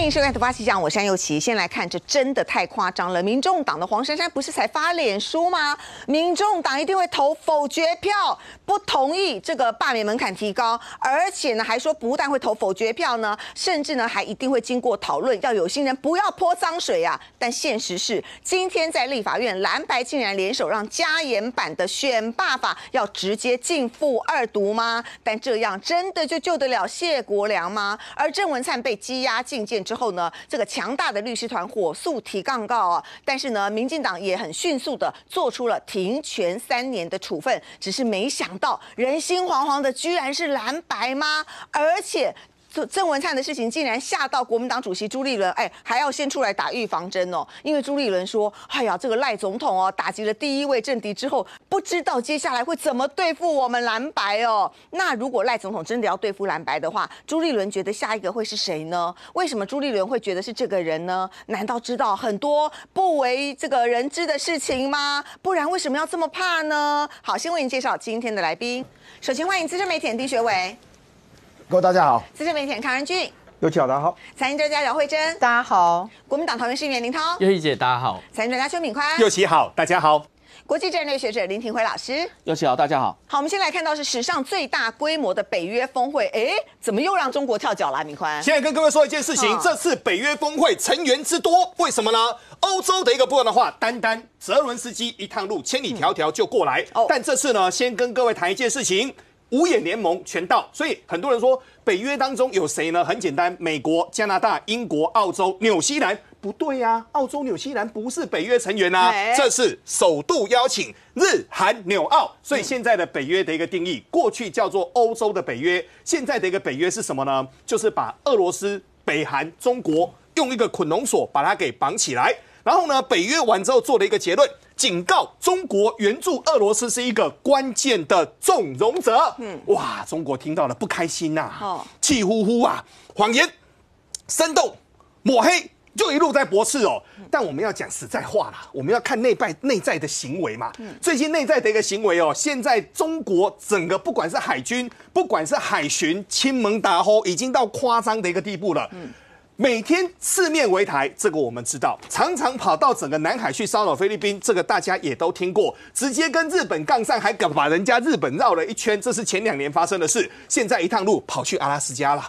迎收看《突发奇想》，我是安又琪。先来看，这真的太夸张了。民众党的黄珊珊不是才发脸书吗？民众党一定会投否决票，不同意这个罢免门槛提高，而且呢还说不但会投否决票呢，甚至呢还一定会经过讨论，要有心人不要泼脏水啊。但现实是，今天在立法院蓝白竟然联手让加严版的选罢法要直接进复二读吗？但这样真的就救得了谢国良吗？而郑文灿被羁押禁见之后呢，这个强大的律师团火速提告啊，但是呢，民进党也很迅速的做出了停权3年的处分，只是没想到人心惶惶的居然是蓝白吗？而且郑文灿的事情竟然吓到国民党主席朱立伦，还要先出来打预防针哦，因为朱立伦说，这个赖总统哦，打击了第一位政敌之后，不知道接下来会怎么对付我们蓝白哦。那如果赖总统真的要对付蓝白的话，朱立伦觉得下一个会是谁呢？为什么朱立伦会觉得是这个人呢？难道知道很多不为这个人知的事情吗？不然为什么要这么怕呢？好，先为您介绍今天的来宾，首先欢迎资深媒体人丁学伟。 各位大家好， 资深媒体人康仁俊， 有请大家好， 财经专家姚慧珍， 大家好， 国民党桃园市议员林涛， 又一姐大家好， 财经专家邱敏宽， 又琪好，大家好， 国际战略学者林廷辉老师， 又琪好，大家好。 好，我们先来看到是史上最大规模的北约峰会，怎么又让中国跳脚了？敏宽， 现在跟各位说一件事情，这次北约峰会成员之多，为什么呢？欧洲的一个部分的话，单泽伦斯基一趟路千里迢迢就过来，但这次呢，先跟各位谈一件事情。五眼联盟全到，所以很多人说北约当中有谁呢？很简单，美国、加拿大、英国、澳洲、纽西兰。不对呀，澳洲、纽西兰不是北约成员啊。这是首度邀请日、韩、纽、澳，所以现在的北约的一个定义，过去叫做欧洲的北约，现在的一个北约是什么呢？就是把俄罗斯、北韩、中国用一个捆龙锁把它给绑起来，然后呢，北约完之后做了一个结论。警告中国援助俄罗斯是一个关键的纵容者。哇，中国听到了不开心呐，气呼呼啊，谎言、煽动、抹黑，就一路在驳斥哦。但我们要讲实在话啦，我们要看内在的行为嘛。最近内在的一个行为哦，现在中国整个不管是海军，不管是海巡，亲蒙打吼，已经到夸张的一个地步了。每天四面围台，这个我们知道，常常跑到整个南海去骚扰菲律宾，这个大家也都听过。直接跟日本杠上，还把人家日本绕了一圈，这是前2年发生的事。现在一趟路跑去阿拉斯加了。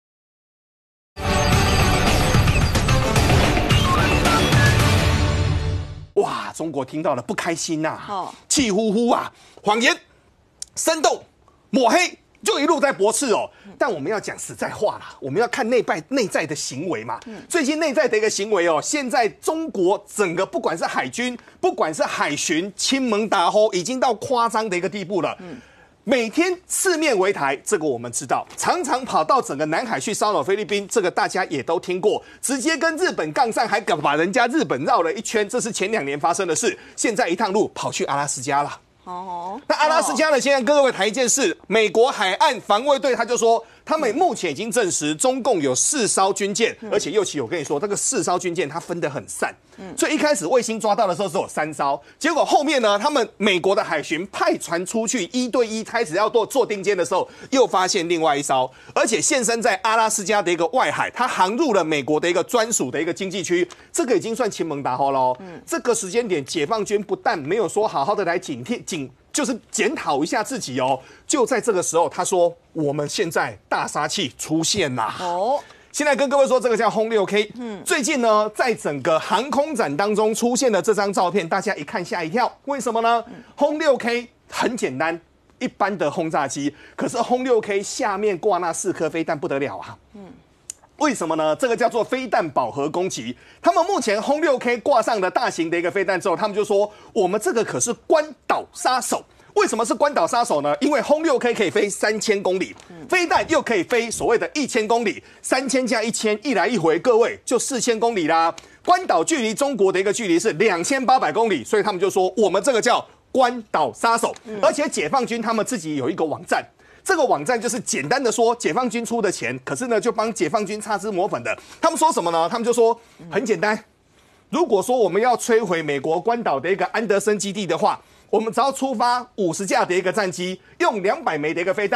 哇，中国听到了不开心呐，气呼呼啊，谎言、煽动、抹黑。就一路在驳斥哦，但我们要讲实在话啦，我们要看内在的行为嘛。最近内在的一个行为哦，现在中国整个不管是海军，不管是海巡，亲蒙打吼，已经到夸张的一个地步了。每天四面围台，这个我们知道，常常跑到整个南海去骚扰菲律宾，这个大家也都听过。直接跟日本杠上，还把人家日本绕了一圈，这是前2年发生的事。现在一趟路跑去阿拉斯加了。那阿拉斯加呢？现在跟各位谈一件事，美国海岸防卫队他就说，他们目前已经证实，中共有4艘军舰，而且尤其我跟你说，这个4艘军舰它分得很散，所以一开始卫星抓到的时候只有3艘，结果后面呢，他们美国的海巡派船出去1对1开始要做定歼的时候，又发现另外1艘，而且现身在阿拉斯加的一个外海，它航入了美国的一个专属的一个经济区，这个已经算亲蒙打吼喽。这个时间点，解放军不但没有说好好的来就是检讨一下自己哦，就在这个时候，他说我们现在大杀器出现啦。现在跟各位说，这个叫轰6K。最近呢，在整个航空展当中出现的这张照片，大家一看吓一跳，为什么呢？轰6K很简单，一般的轰炸机，可是轰6K下面挂那4颗飞弹不得了啊。为什么呢？这个叫做飞弹饱和攻击。他们目前轰6K 挂上的大型的一个飞弹之后，他们就说我们这个可是关岛杀手。为什么是关岛杀手呢？因为轰6K 可以飞3000公里，飞弹又可以飞所谓的1000公里，3000加1000，一来一回，各位就4000公里啦。关岛距离中国的一个距离是2800公里，所以他们就说我们这个叫关岛杀手。而且解放军他们自己有一个网站。这个网站就是简单的说，解放军出的钱，可是呢就帮解放军擦脂抹粉的。他们说什么呢？他们就说很简单，如果说我们要摧毁美国关岛的一个安德森基地的话，我们只要出发50架的一个战机，用200枚的一个飞弹，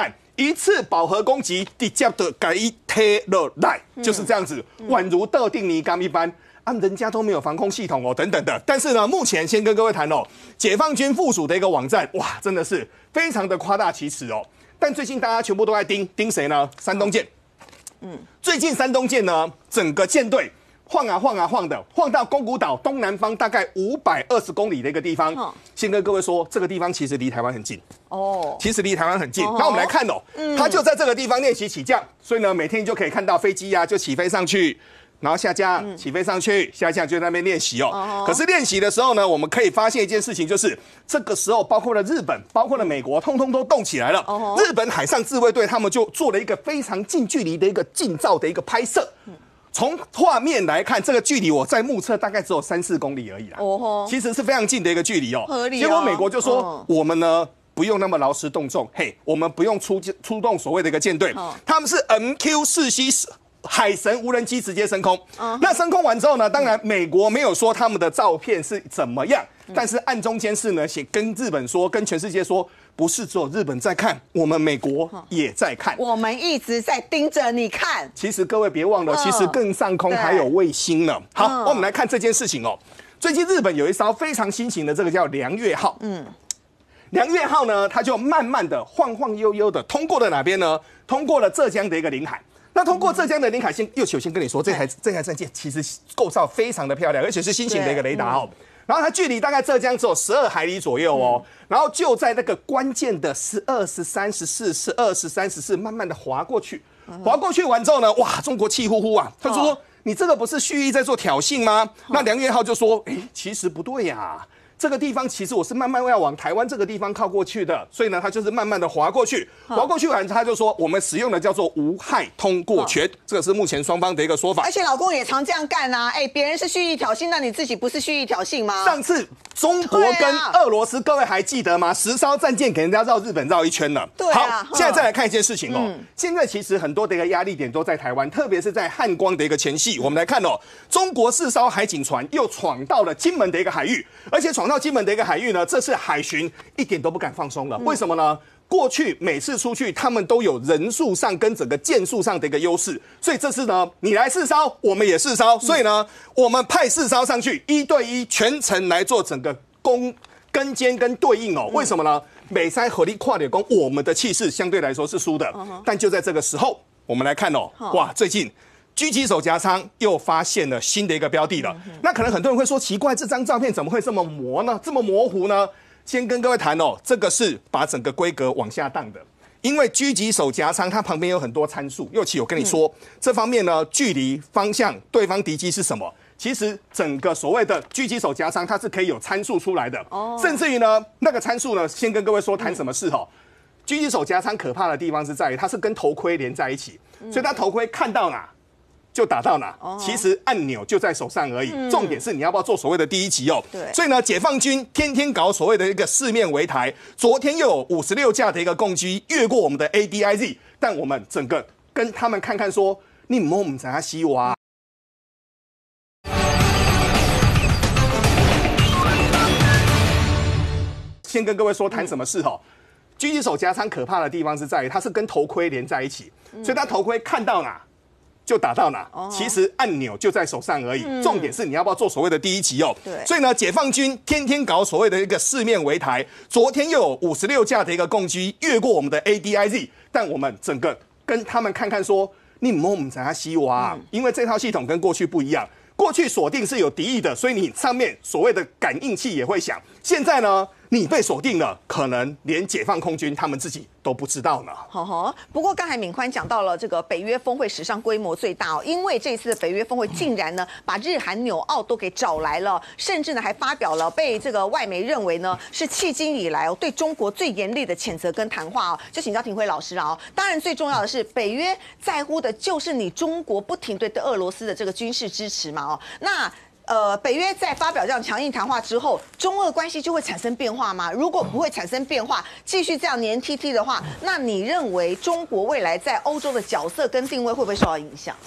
一次饱和攻击，直接的给伊贴了来，就是这样子，宛如倒定泥缸一般。人家都没有防空系统哦，等等的。但是呢，目前先跟各位谈哦，解放军附属的一个网站，哇，真的是非常的夸大其词哦。但最近大家全部都在盯谁呢？山东舰。最近山东舰呢，整个舰队晃的，晃到宫古岛东南方大概520公里的一个地方。先跟各位说，这个地方其实离台湾很近哦，其实离台湾很近。那我们来看哦，它就在这个地方练习起降，所以呢，每天就可以看到飞机就起飞上去。然后下降，起飞上去，下降就在那边练习哦。可是练习的时候呢，我们可以发现一件事情，就是这个时候包括了日本，包括了美国，通通都动起来了。日本海上自卫队他们就做了一个非常近距离的一个近照的一个拍摄。从画面来看，这个距离我在目测大概只有3-4公里而已啦。其实是非常近的一个距离哦。合理。结果美国就说，我们呢不用那么劳师动众，嘿，我们不用出动所谓的一个舰队，他们是 MQ-4C。海神无人机直接升空，那升空完之后呢？当然，美国没有说他们的照片是怎么样，但是暗中监视呢，跟日本说，跟全世界说，不是只有日本在看，我们美国也在看， 我们一直在盯着你看。 其实各位别忘了，其实更上空还有卫星呢。好，我们来看这件事情哦。最近日本有一艘非常新型的这个叫良月号，良月号呢，它就慢慢的晃悠悠的通过了哪边呢？通过了浙江的一个领海。那通过浙江的领海线，先跟你说，这台战舰其实构造非常的漂亮，而且是新型的一个雷达哦。然后它距离大概浙江只有12海里左右哦。然后就在那个关键的12、13、14、12、13、14，慢慢的滑过去。滑过去完之后呢，哇，中国气呼呼啊！他就说：“你这个不是蓄意在做挑衅吗？”那梁月浩就说：“其实不对呀。”这个地方其实我是慢慢要往台湾这个地方靠过去的，所以呢，它就是慢慢的滑过去，滑过去完，他就说我们使用的叫做无害通过权，这个是目前双方的一个说法。 而且老公也常这样干啊，别人是蓄意挑衅，那你自己不是蓄意挑衅吗？ 上次中国跟俄罗斯，各位还记得吗？10艘战舰给人家绕日本绕一圈了。 对啊。 好，现在再来看一件事情哦，现在其实很多的一个压力点都在台湾，特别是在汉光的一个前夕，我们来看哦，中国4艘海警船又闯到了金门的一个海域，而且闯到金门的一个海域呢，这次海巡一点都不敢放松了。为什么呢？过去每次出去，他们都有人数上跟整个件数上的一个优势，所以这次呢，你来4艘，我们也4艘，所以呢，我们派4艘上去，1对1全程来做整个跟监跟对应哦。为什么呢？美塞合力跨点攻，我们的气势相对来说是输的，但就在这个时候，我们来看哦，哇，最近狙击手夹舱又发现了新的一个标的了。那可能很多人会说，奇怪，这张照片怎么会这么模糊呢？先跟各位谈哦，这个是把整个规格往下荡的，因为狙击手夹舱它旁边有很多参数。尤其我跟你说，这方面呢，距离、方向、对方敌机是什么，其实整个所谓的狙击手夹舱它是可以有参数出来的。甚至于呢，那个参数呢，先跟各位说谈什么事哦。狙击手夹舱可怕的地方是在于它是跟头盔连在一起，所以它头盔看到哪就打到哪，其实按钮就在手上而已。重点是你要不要做所谓的第一击哦。 对。 所以呢，解放军天天搞所谓的一个四面围台，昨天又有56架的一个共机越过我们的 ADIZ， 但我们整个跟他们看看说，你摸我们在西挖。先跟各位说谈什么事哦。狙击手夹舱可怕的地方是在于它是跟头盔连在一起，所以它头盔看到哪就打到哪，其实按钮就在手上而已。重点是你要不要做所谓的第一击哦。 对。 所以呢，解放军天天搞所谓的一个四面围台，昨天又有56架的一个共机越过我们的 ADIZ， 但我们整个跟他们看看说，你摸我们在西挖，因为这套系统跟过去不一样。过去锁定是有敌意的，所以你上面所谓的感应器也会响。现在呢，你被锁定了，可能连解放空军他们自己都不知道呢。 不过刚才敏宽讲到了这个北约峰会史上规模最大哦，因为这次的北约峰会竟然呢把日韩纽澳都给找来了，甚至呢还发表了被这个外媒认为呢是迄今以来对中国最严厉的谴责跟谈话哦。就请教廷辉老师啊，当然最重要的是北约在乎的就是你中国不停对俄罗斯的这个军事支持嘛哦，那。北约在发表这样强硬谈话之后，中俄关系就会产生变化吗？如果不会产生变化，继续这样黏 T T 的话，那你认为中国未来在欧洲的角色跟定位会不会受到影响？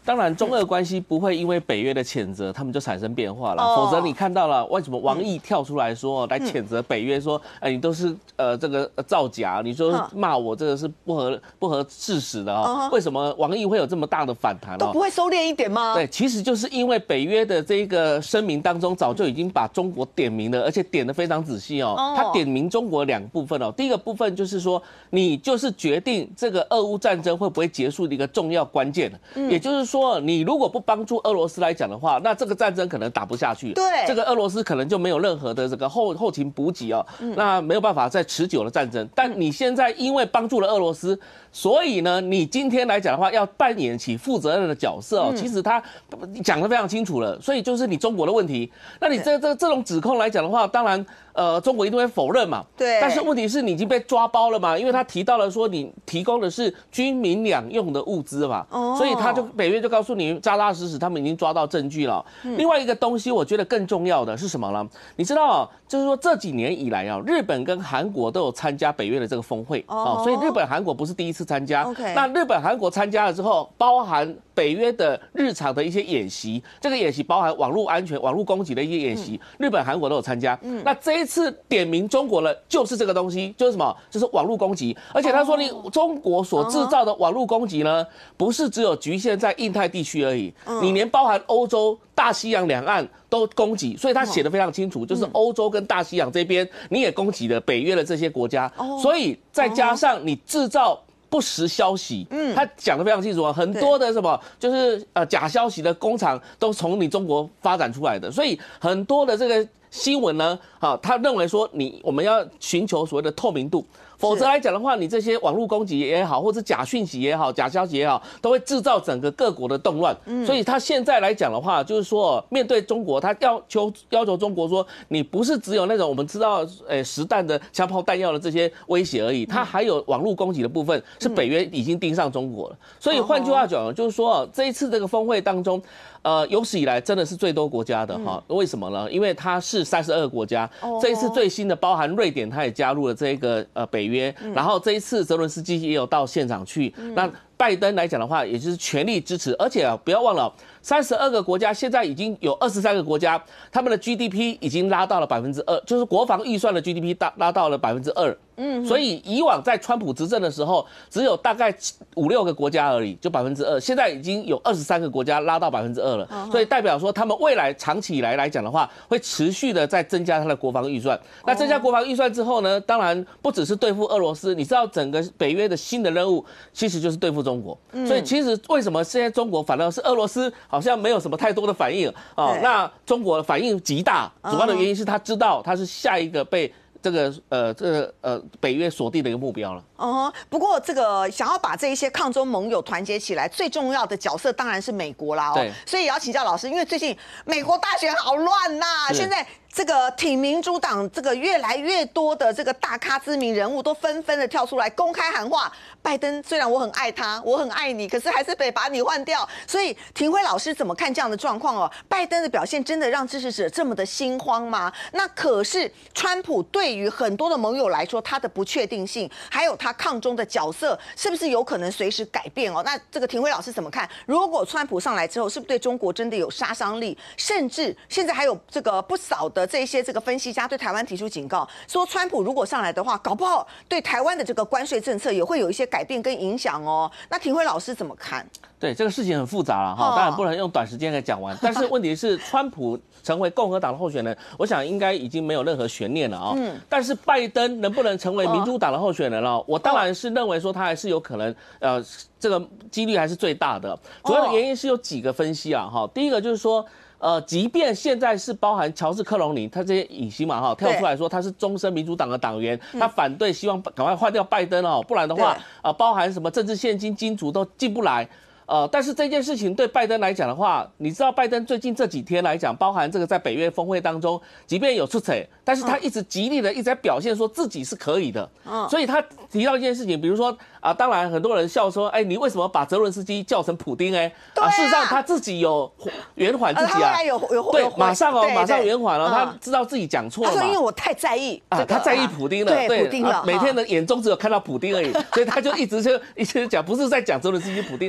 当然，中俄关系不会因为北约的谴责，他们就产生变化了。否则你看到了为什么王毅跳出来说来谴责北约，说你都是这个造假，你说骂我这个是不合事实的哦。为什么王毅会有这么大的反弹？ 都不会收敛一点吗？ 对，其实就是因为北约的这个声明当中早就已经把中国点名了，而且点得非常仔细哦。他点名中国2部分哦，第一个部分就是说，你就是决定这个俄乌战争会不会结束的一个重要关键，也就是说。你如果不帮助俄罗斯来讲的话，那这个战争可能打不下去。 对， 这个俄罗斯可能就没有任何的这个后勤补给哦，那没有办法再持久的战争。但你现在因为帮助了俄罗斯，所以呢，你今天来讲的话，要扮演起负责任的角色哦。其实他讲得非常清楚了，所以就是你中国的问题。那你这种指控来讲的话，当然。中国一定会否认嘛， 对。 但是问题是你已经被抓包了嘛，因为他提到了说你提供的是军民两用的物资嘛，所以北约就告诉你扎扎实实，他们已经抓到证据了。另外一个东西，我觉得更重要的是什么呢？你知道，就是说这几年以来啊，日本跟韩国都有参加北约的这个峰会所以日本、韩国不是第一次参加。那日本、韩国参加了之后，包含北约的日常的一些演习，这个演习包含网络安全、网络攻击的一些演习，日本、韩国都有参加。那这一次点名中国了，就是这个东西，就是什么？就是网络攻击。而且他说，你中国所制造的网络攻击呢，不是只有局限在印太地区而已，你连包含欧洲、大西洋两岸都攻击。所以他写得非常清楚，就是欧洲跟大西洋这边你也攻击了北约的这些国家。所以再加上你制造不实消息，他讲得非常清楚啊，很多的什么就是假消息的工厂都从你中国发展出来的，所以很多的这个新闻呢，他认为说我们要寻求所谓的透明度。否则来讲的话，你这些网络攻击也好，或者假讯息也好、假消息也好，都会制造整个各国的动乱。所以他现在来讲的话，就是说面对中国，他要求中国说，你不是只有那种我们知道实弹的枪炮弹药的这些威胁而已，他还有网络攻击的部分，是北约已经盯上中国了。所以换句话讲，就是说这一次这个峰会当中。有史以来真的是最多国家的哈，为什么呢？因为它是32个国家，这一次最新的包含瑞典，它也加入了这个北约，然后这一次泽伦斯基也有到现场去，那拜登来讲的话，也就是全力支持，而且不要忘了，32个国家现在已经有23个国家，他们的 GDP 已经拉到了2%，就是国防预算的 GDP 拉到了2%。所以以往在川普执政的时候，只有大概5-6个国家而已，就2%，现在已经有23个国家拉到2%了，所以代表说他们未来长期以来讲的话，会持续的在增加它的国防预算。那增加国防预算之后呢，当然不只是对付俄罗斯，你知道整个北约的新的任务其实就是对付中国。所以其实为什么现在中国反而是俄罗斯好像没有什么太多的反应那中国反应极大，主要的原因是他知道他是下一个被。北约锁定的一个目标了。 不过这个想要把这一些抗中盟友团结起来，最重要的角色当然是美国啦。 对， 所以也要请教老师，因为最近美国大选好乱呐，现在。这个挺民主党这个越来越多的这个大咖知名人物都纷纷的跳出来公开喊话，拜登虽然我很爱他，我很爱你，可是还是得把你换掉。所以廷辉老师怎么看这样的状况哦？拜登的表现真的让支持者这么的心慌吗？那可是川普对于很多的盟友来说，他的不确定性，还有他抗中的角色，是不是有可能随时改变哦？那这个廷辉老师怎么看？如果川普上来之后，是不是对中国真的有杀伤力？甚至现在还有这个不少的这些这个分析家对台湾提出警告，说川普如果上来的话，搞不好对台湾的这个关税政策也会有一些改变跟影响哦。那廷辉老师怎么看？ 对，这个事情很复杂了哈，当然不能用短时间来讲完。但是问题是，川普成为共和党的候选人，我想应该已经没有任何悬念了但是拜登能不能成为民主党的候选人我当然是认为说他还是有可能，这个几率还是最大的。主要的原因是有几个分析第一个就是说。即便现在是包含乔治克隆尼，他这些影星嘛跳出来说他是终身民主党的党员，他反对希望赶快换掉拜登不然的话包含什么政治现金金主都进不来。但是这件事情对拜登来讲的话，你知道拜登最近这几天来讲，包含这个在北约峰会当中，即便有出彩，但是他一直极力的一直在表现说自己是可以的。所以他提到一件事情，比如说当然很多人笑说，你为什么把泽伦斯基叫成普丁事实上他自己有圆缓自己对，马上圆缓了，他知道自己讲错了嘛。 他说因为我太在意他在意普丁了， 对，普丁了， 每天的眼中只有看到普丁而已，所以他就一直讲，不是在讲泽伦斯基普丁，他有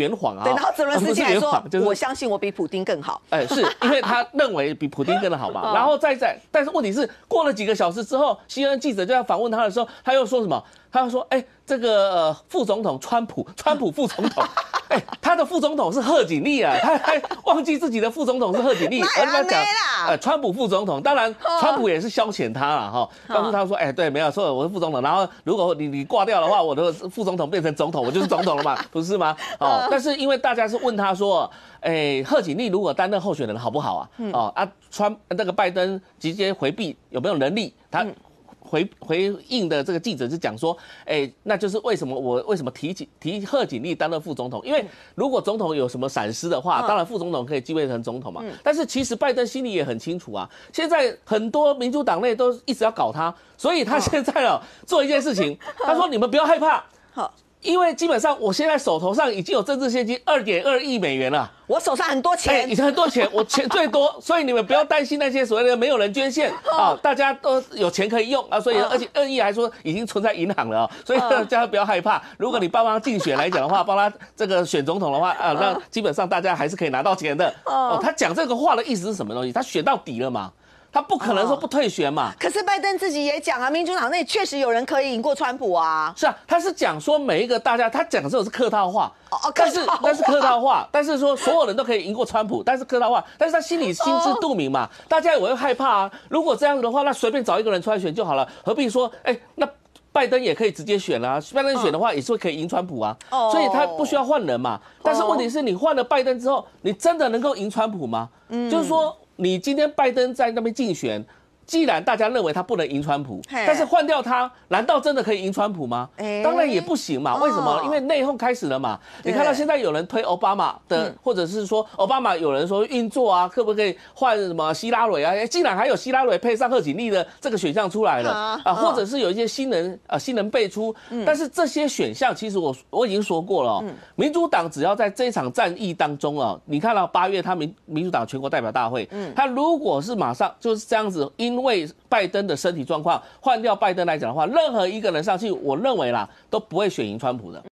圆谎啊。 对，然后泽伦斯基还说， 就是我相信我比普丁更好。 是因为他认为比普丁更好嘛。然后但是问题是过了几个小时之后，CNN 记者就要访问他的时候，他又说什么？他又说，这个副总统川普副总统，他的副总统是贺锦丽啊，他还忘记自己的副总统是贺锦丽，而他讲川普副总统，当然川普也是消遣他了哈，告诉他说，对，没有错，我是副总统，然后如果你挂掉的话，我的副总统变成总统，我就是总统了嘛，不是吗？但是因为大家是问他说，贺锦丽如果担任候选人好不好啊？那个拜登直接回避有没有能力？他回应的这个记者就讲说，那就是为什么提贺锦丽担任副总统？因为如果总统有什么闪失的话，当然副总统可以继位成总统嘛。但是其实拜登心里也很清楚啊，现在很多民主党内都一直要搞他，所以他现在做一件事情，他说你们不要害怕。因为基本上我现在手头上已经有政治现金2.2亿美元了， 我手上很多钱， 已经很多钱，我钱最多，所以你们不要担心那些所谓的没有人捐献啊，大家都有钱可以用啊，所以而且2亿还说已经存在银行了所以大家不要害怕。如果你帮忙竞选来讲的话，帮他这个选总统的话那基本上大家还是可以拿到钱的。他讲这个话的意思是什么东西？他选到底了嘛？他不可能说不退选嘛。 可是拜登自己也讲啊，民主党内确实有人可以赢过川普啊。 是啊，他是讲说每一个大家，他讲的这种是客套话，但是客套话，但是说所有人都可以赢过川普，但是客套话，但是他心里心知肚明嘛，大家也会害怕啊。如果这样子的话，那随便找一个人出来选就好了，何必说那拜登也可以直接选啊？拜登选的话也是会可以赢川普啊，所以他不需要换人嘛。但是问题是你换了拜登之后，你真的能够赢川普吗？就是说。你今天拜登在那边竞选，既然大家认为他不能赢川普，但是换掉他，难道真的可以赢川普吗？当然也不行嘛。为什么？因为内讧开始了嘛。你看到现在有人推奥巴马的，或者是说奥巴马有人说运作啊，可不可以换什么希拉蕊啊？竟然还有希拉蕊配上贺锦丽的这个选项出来了啊，或者是有一些新人辈出。但是这些选项其实我已经说过了，民主党只要在这一场战役当中你看到8月他民主党全国代表大会，他如果是马上就是这样子，因为拜登的身体状况换掉拜登来讲的话，任何一个人上去，我认为啦都不会选赢川普的。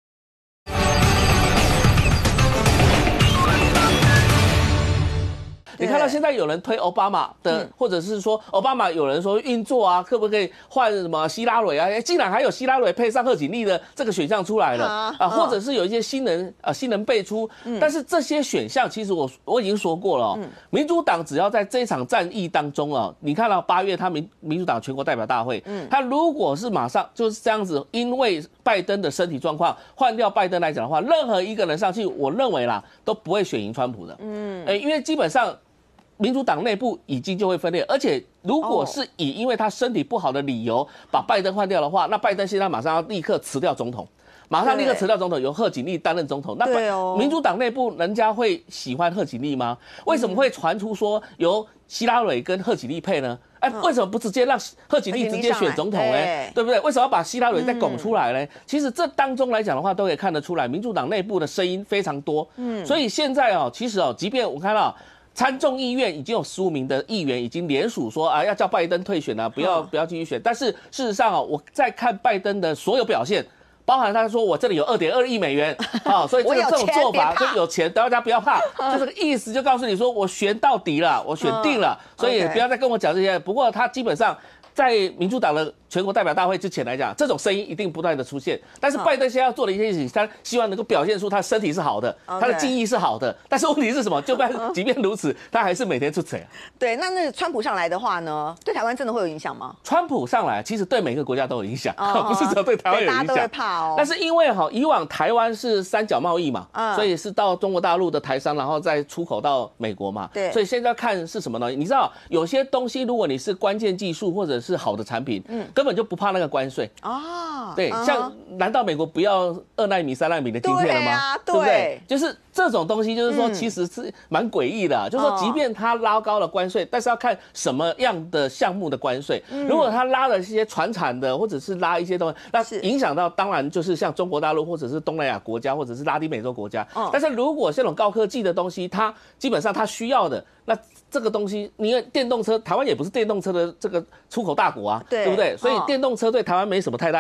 你看到现在有人推奥巴马的，或者是说奥巴马有人说运作啊，可不可以换什么希拉蕊啊？竟然还有希拉蕊配上贺锦丽的这个选项出来了啊，或者是有一些新人辈出。但是这些选项其实我已经说过了，民主党只要在这一场战役当中你看到8月他民主党全国代表大会，他如果是马上就是这样子，因为拜登的身体状况换掉拜登来讲的话，任何一个人上去，我认为啦都不会选赢川普的。因为基本上。民主党内部已经就会分裂，而且如果是因为他身体不好的理由把拜登换掉的话，那拜登现在马上要立刻辞掉总统，马上立刻辞掉总统，由贺锦丽担任总统。那民主党内部人家会喜欢贺锦丽吗？为什么会传出说由希拉蕊跟贺锦丽配呢？为什么不直接让贺锦丽直接选总统呢？对不对？为什么要把希拉蕊再拱出来呢？其实这当中来讲的话，都可以看得出来，民主党内部的声音非常多。所以现在其实即便我看到。参众议院已经有15名的议员已经联署说要叫拜登退选不要继续选。但是事实上我在看拜登的所有表现，包含他说我这里有2.2亿美元所以这种做法就有钱，大家不要怕，就这个意思就告诉你说我选到底了，我选定了，所以不要再跟我讲这些。不过他基本上在民主党的全国代表大会之前来讲，这种声音一定不断的出现。但是拜登现在要做的一件事情，他希望能够表现出他身体是好的，他的记忆是好的。但是问题是什么？即便如此，他还是每天出嘴。 对，那川普上来的话呢，对台湾真的会有影响吗？ 川普上来，其实对每个国家都有影响，不是只有对台湾有影响。 大家都会怕但是因为以往台湾是三角贸易嘛，所以是到中国大陆的台商，然后再出口到美国嘛。对，所以现在要看是什么东西。你知道，有些东西如果你是关键技术或者是好的产品，根本就不怕那个关税对，像难道美国不要2奈米、3奈米的晶片了吗？对不对？就是这种东西，就是说其实是蛮诡异的，就是说即便它拉高了关税，但是要看什么样的项目的关税。如果它拉了一些传产的，或者是拉一些东西，那影响到当然就是像中国大陆或者是东南亚国家或者是拉丁美洲国家。但是如果这种高科技的东西，它基本上它需要的那。这个东西，因为电动车，台湾也不是电动车的这个出口大国对不对？所以电动车对台湾没什么太大影响嘛。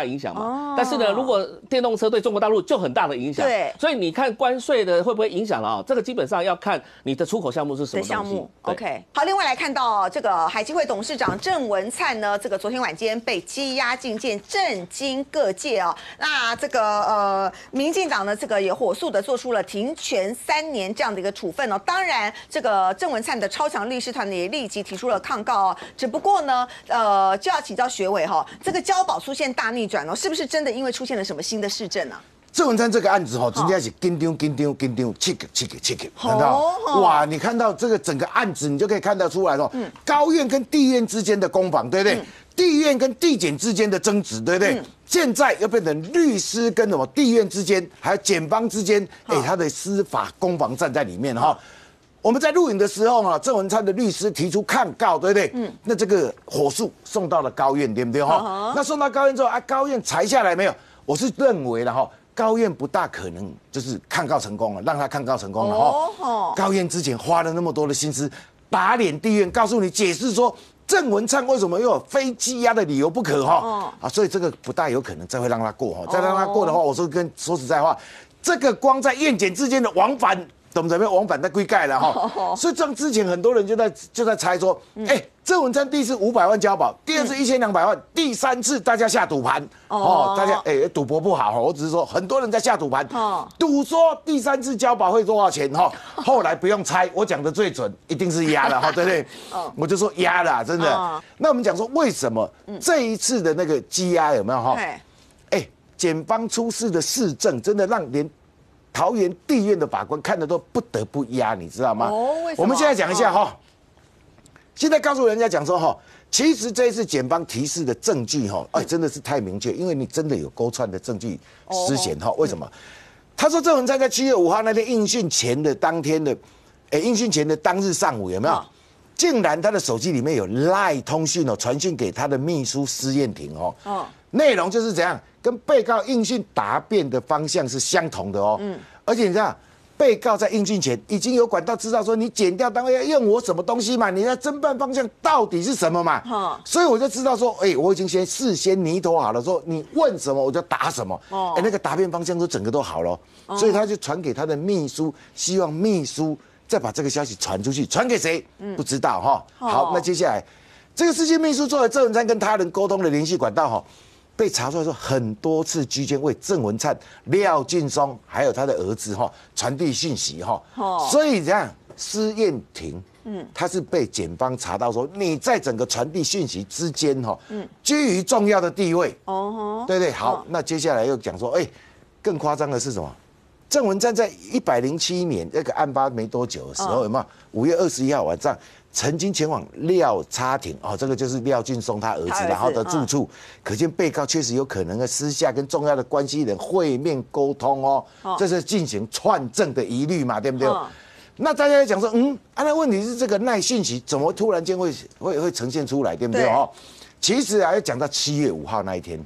嘛。但是呢，如果电动车对中国大陆就很大的影响。 对。 所以你看关税的会不会影响了啊？这个基本上要看你的出口项目是什么东西。 OK。好，另外来看到这个海基会董事长郑文灿呢，这个昨天晚间被羁押禁见，震惊各界哦。那这个民进党呢，这个也火速的做出了停权3年这样的一个处分哦。当然，这个郑文灿的超强律师团呢也立即提出了抗告哦。只不过呢，就要请教学委哈，这个交保出现大逆转哦，是不是真的因为出现了什么新的事证啊？ 郑文灿这个案子真的是紧张，看到哇？你看到这个整个案子，你就可以看得出来高院跟地院之间的攻防，对不对？地院跟地检之间的争执，对不对？现在又变成律师跟什么地院之间，还有检方之间，他的司法攻防战在里面哈。我们在录影的时候郑文灿的律师提出抗告，对不对？那这个火速送到了高院，对不对那送到高院之后高院裁下来没有？我是认为了高院不大可能就是抗告成功了，让他抗告成功了高院之前花了那么多的心思打脸地院，告诉你解释说郑文灿为什么又有非羁押的理由不可所以这个不大有可能再会让他过再让他过的话，我说实在话，这个光在院检之间的往返，懂不懂？往返在归盖了所以这样之前很多人就在猜说，郑文灿第一次500万交保，第二次1200万，第3次大家下赌盘大家赌博不好我只是说很多人在下赌盘赌说第3次交保会多少钱后来不用猜，我讲的最准，一定是压了对不对？我就说压了真的。那我们讲说为什么这一次的那个羁押有没有检方出示的事证真的让连桃园地院的法官看的都不得不压，你知道吗？ 为什么？ 我们现在讲一下现在告诉人家讲说其实这一次检方提示的证据真的是太明确，因为你真的有勾串的证据失显为什么？他说郑文灿在7月5号那天应讯前的当天的，应讯前的当日上午有没有？竟然他的手机里面有 LINE 通讯传讯给他的秘书施燕婷内容就是怎样，跟被告应讯答辩的方向是相同的而且你知道，被告在应讯前已经有管道知道说你检调单位要用我什么东西嘛，你的侦办方向到底是什么嘛？所以我就知道说，我已经事先拟妥好了，说你问什么我就答什么。那个答辩方向都整个都好了，所以他就传给他的秘书，希望秘书再把这个消息传出去，传给谁？不知道好，那接下来这个世界秘书作为郑文灿跟他人沟通的联系管道被查出来说很多次居间为郑文灿、廖劲松还有他的儿子传递讯息所以这样施燕婷他是被检方查到说你在整个传递讯息之间居于重要的地位对不对？好，那接下来又讲说更夸张的是什么？郑文灿在107年那个案发没多久的时候有没有？5月21号晚上曾经前往廖叉庭这个就是廖劲松他儿子然后的住处，可见被告确实有可能私下跟重要的关系人会面沟通这是进行串证的疑虑嘛，对不对？那大家讲说那问题是这个赖讯息怎么突然间会呈现出来，对不对？其实要讲到7月5号那一天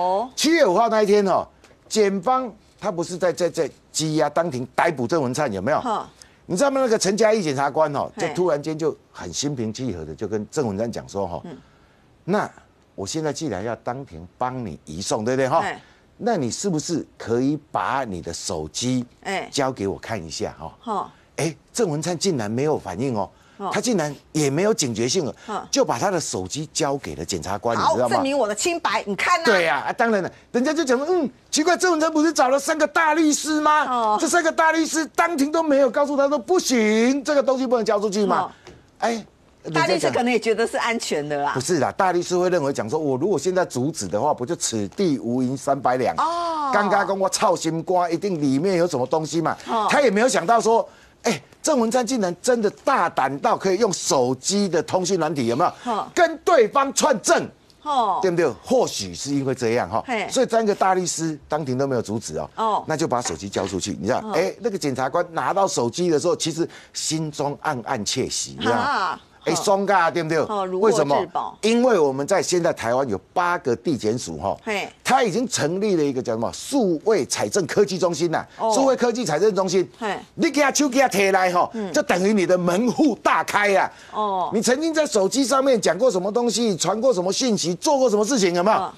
7月5号那一天检方他不是在羁押当庭逮捕郑文灿有没有？你知道吗？那个陈嘉义检察官就突然间就很心平气和的就跟郑文灿讲说那我现在既然要当庭帮你移送，对不对那你是不是可以把你的手机交给我看一下郑文灿竟然没有反应他竟然也没有警觉性了，就把他的手机交给了检察官，你知道吗？ 证明我的清白，你看对呀当然了，人家就讲说奇怪，郑文灿不是找了3个大律师吗？这3个大律师当庭都没有告诉他说不行，这个东西不能交出去吗？ 大律师可能也觉得是安全的啦。 不是啦，大律师会认为讲说，我如果现在阻止的话，不就此地无银300两？刚刚跟我操心瓜，一定里面有什么东西嘛？他也没有想到说，郑文灿竟然真的大胆到可以用手机的通讯软体，有没有跟对方串证？对不对？或许是因为这样所以3个大律师当庭都没有阻止那就把手机交出去。你知道，那个检察官拿到手机的时候，其实心中暗暗窃喜，你知道。松嘎对不对？为什么？因为我们在现在台湾有8个地检署它已经成立了一个叫什么数位财政科技中心呐，数位科技财政中心。你给他手给他贴来就等于你的门户大开啊！你曾经在手机上面讲过什么东西，传过什么讯息，做过什么事情，有没有？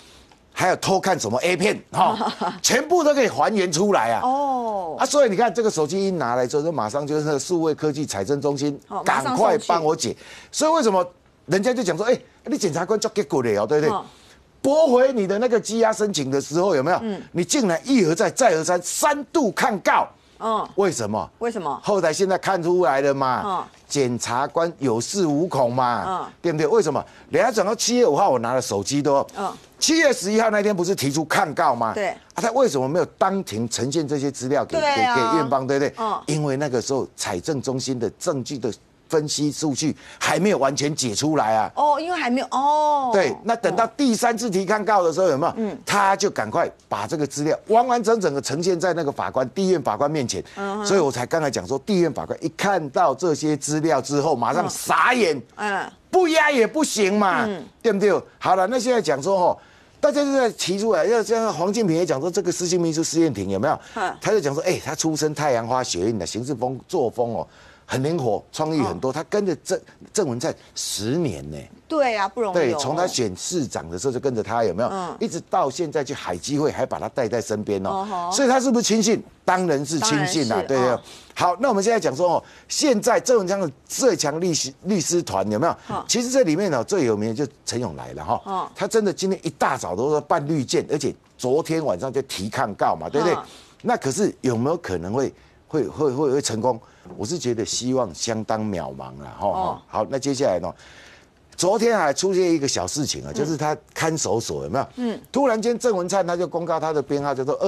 还有偷看什么 A 片全部都可以还原出来啊！所以你看这个手机一拿来之后，就马上就是那个数位科技财政中心，赶快帮我解。所以为什么人家就讲说，你检察官做结果了哦，对不对？驳回你的那个羁押申请的时候，有没有？你竟然一而再再而三3度抗告。为什么？ 为什么？ 后来现在看出来了嘛，检察官有恃无恐嘛，对不对？为什么？人家讲到7月5号，我拿了手机都，7月11号那天不是提出抗告吗？ 对， 他为什么没有当庭呈现这些资料给院方，对不对？因为那个时候财政中心的证据的分析数据还没有完全解出来啊！ 因为还没有对，那等到第3次提抗告的时候，有没有？他就赶快把这个资料完完整整的呈现在那个地院法官面前。所以我才刚才讲说，地院法官一看到这些资料之后，马上傻眼。不押也不行嘛，对不对？好了，那现在讲说大家就在提出来，要像黄进平也讲说，这个施行秘书施燕庭有没有？他就讲说，他出身太阳花学院的，行事作风很灵活，创意很多。他跟着郑文灿10年呢。 对啊，不容易。 对，从他选市长的时候就跟着他，有没有？一直到现在去海基会还把他带在身边所以他是不是亲信？当然是亲信啊，对不对？好，那我们现在讲说现在郑文灿的最强律师团有没有？其实这里面最有名的就陈永来了他真的今天一大早都说办绿箭，而且昨天晚上就提抗告嘛，对不对？那可是有没有可能会成功？我是觉得希望相当渺茫了好，那接下来呢？昨天还出现一个小事情就是他看守所有没有？突然间郑文灿他就公告他的编号叫做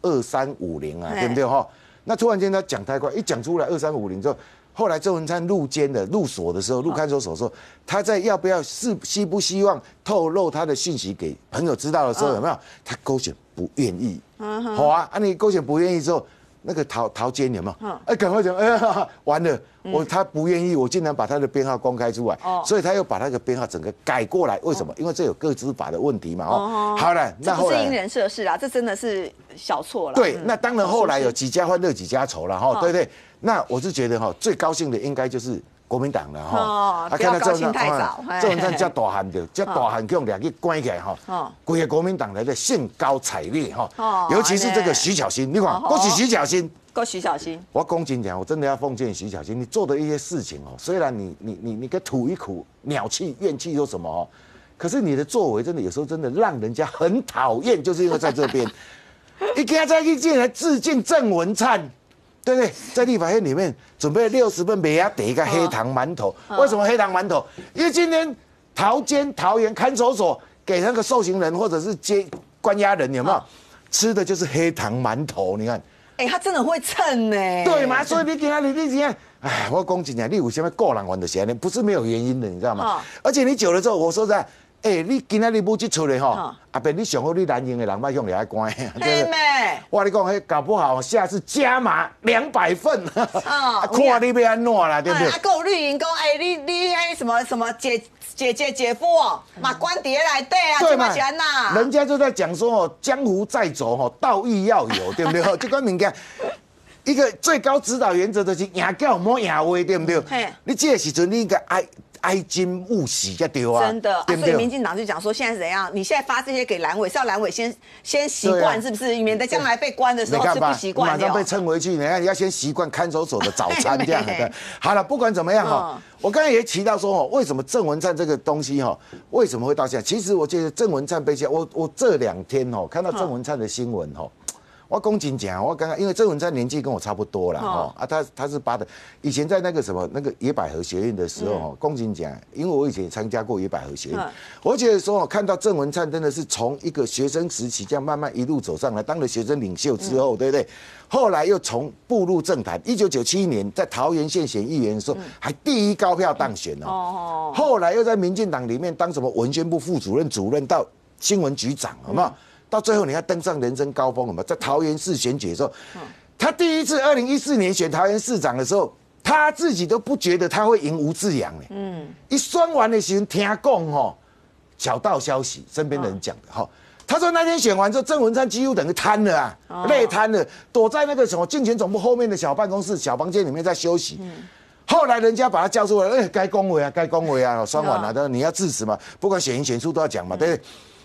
22350啊，对不对那突然间他讲太快，一讲出来2350之后，后来郑文灿入所的时候，入看守所的时候，他在要不要希不希望透露他的讯息给朋友知道的时候，有没有？他勾选不愿意。好啊，你勾选不愿意之后。那个陶监有没有？赶快讲，完了，他不愿意，我竟然把他的编号公开出来，所以他又把那个编号整个改过来。为什么？因为这有个资法的问题嘛。好了， 那后来这不是因人设事啊，这真的是小错了。 对，那当然后来有几家欢乐几家愁了对不对？那我是觉得最高兴的应该就是国民党了不要高兴太早。 郑文灿叫大汉的，叫大汉用两个关起来整个国民党来的兴高采烈尤其是这个徐巧芯，你看，恭喜徐巧芯， 恭喜徐巧芯。 我公斤讲，我真的要奉劝徐巧芯，你做的一些事情虽然你给吐一口鸟气、怨气有什么可是你的作为真的有时候真的让人家很讨厌，就是因为在这边，你给他在一进来致敬郑文灿。对不对？在立法院里面准备60份美亚得一个黑糖馒头，为什么黑糖馒头？因为今天桃园看守所给那个受刑人或者是关押人有没有吃的就是黑糖馒头？你看， 他真的会蹭呢。 对嘛？所以你今天，我讲真的，你有什么个人玩的闲呢？不是没有原因的，你知道吗？而且你久了之后，我说实在。你今仔日不去出来阿伯你上好你蓝营的人脉向你来关， 对没？ 我跟你讲，搞不好下次加码200份，看你要安怎啦，对不对？ 还有绿营讲，你什么姐夫嘛官邸来对啊， 对嘛？人家就在讲说江湖再走道义要有，对不对？这款物件。一个最高指导原则就是赢叫莫赢话，对不对？你这个时阵你应该哀矜勿喜才对啊， 真的。所以民进党就讲说，现在是怎样？你现在发这些给蓝委，是要蓝委先习惯，是不是？免得将来被关的时候吃不习惯， 马上被称回去。你看，你要先习惯看守所的早餐这样的。好了，不管怎么样我刚才也提到说为什么郑文灿这个东西为什么会到现在？其实我觉得郑文灿被下，我这2天看到郑文灿的新闻我公斤讲，我刚刚因为郑文灿年纪跟我差不多了他是8的，以前在那个野百合学院的时候公斤讲，因为我以前也参加过野百合学院，我觉得说看到郑文灿真的是从一个学生时期这样慢慢一路走上来，当了学生领袖之后，对不对？后来又从步入政坛，1997年在桃园县选议员的时候还第1高票当选后来又在民进党里面当什么文宣部副主任、主任到新闻局长，好不好？到最后你要登上人生高峰了嘛？在桃园市选举的时候，他第一次2014年选桃园市长的时候，他自己都不觉得他会赢吴志阳一选完的时候听讲小道消息，身边的人讲的他说那天选完之后，郑文灿几乎等于瘫了累瘫了，躲在那个什么竞选总部后面的小办公室、小房间里面在休息。后来人家把他叫出来，该恭维啊，该恭维啊，双完了，你要致辞嘛，不管选赢选输都要讲嘛，对不对？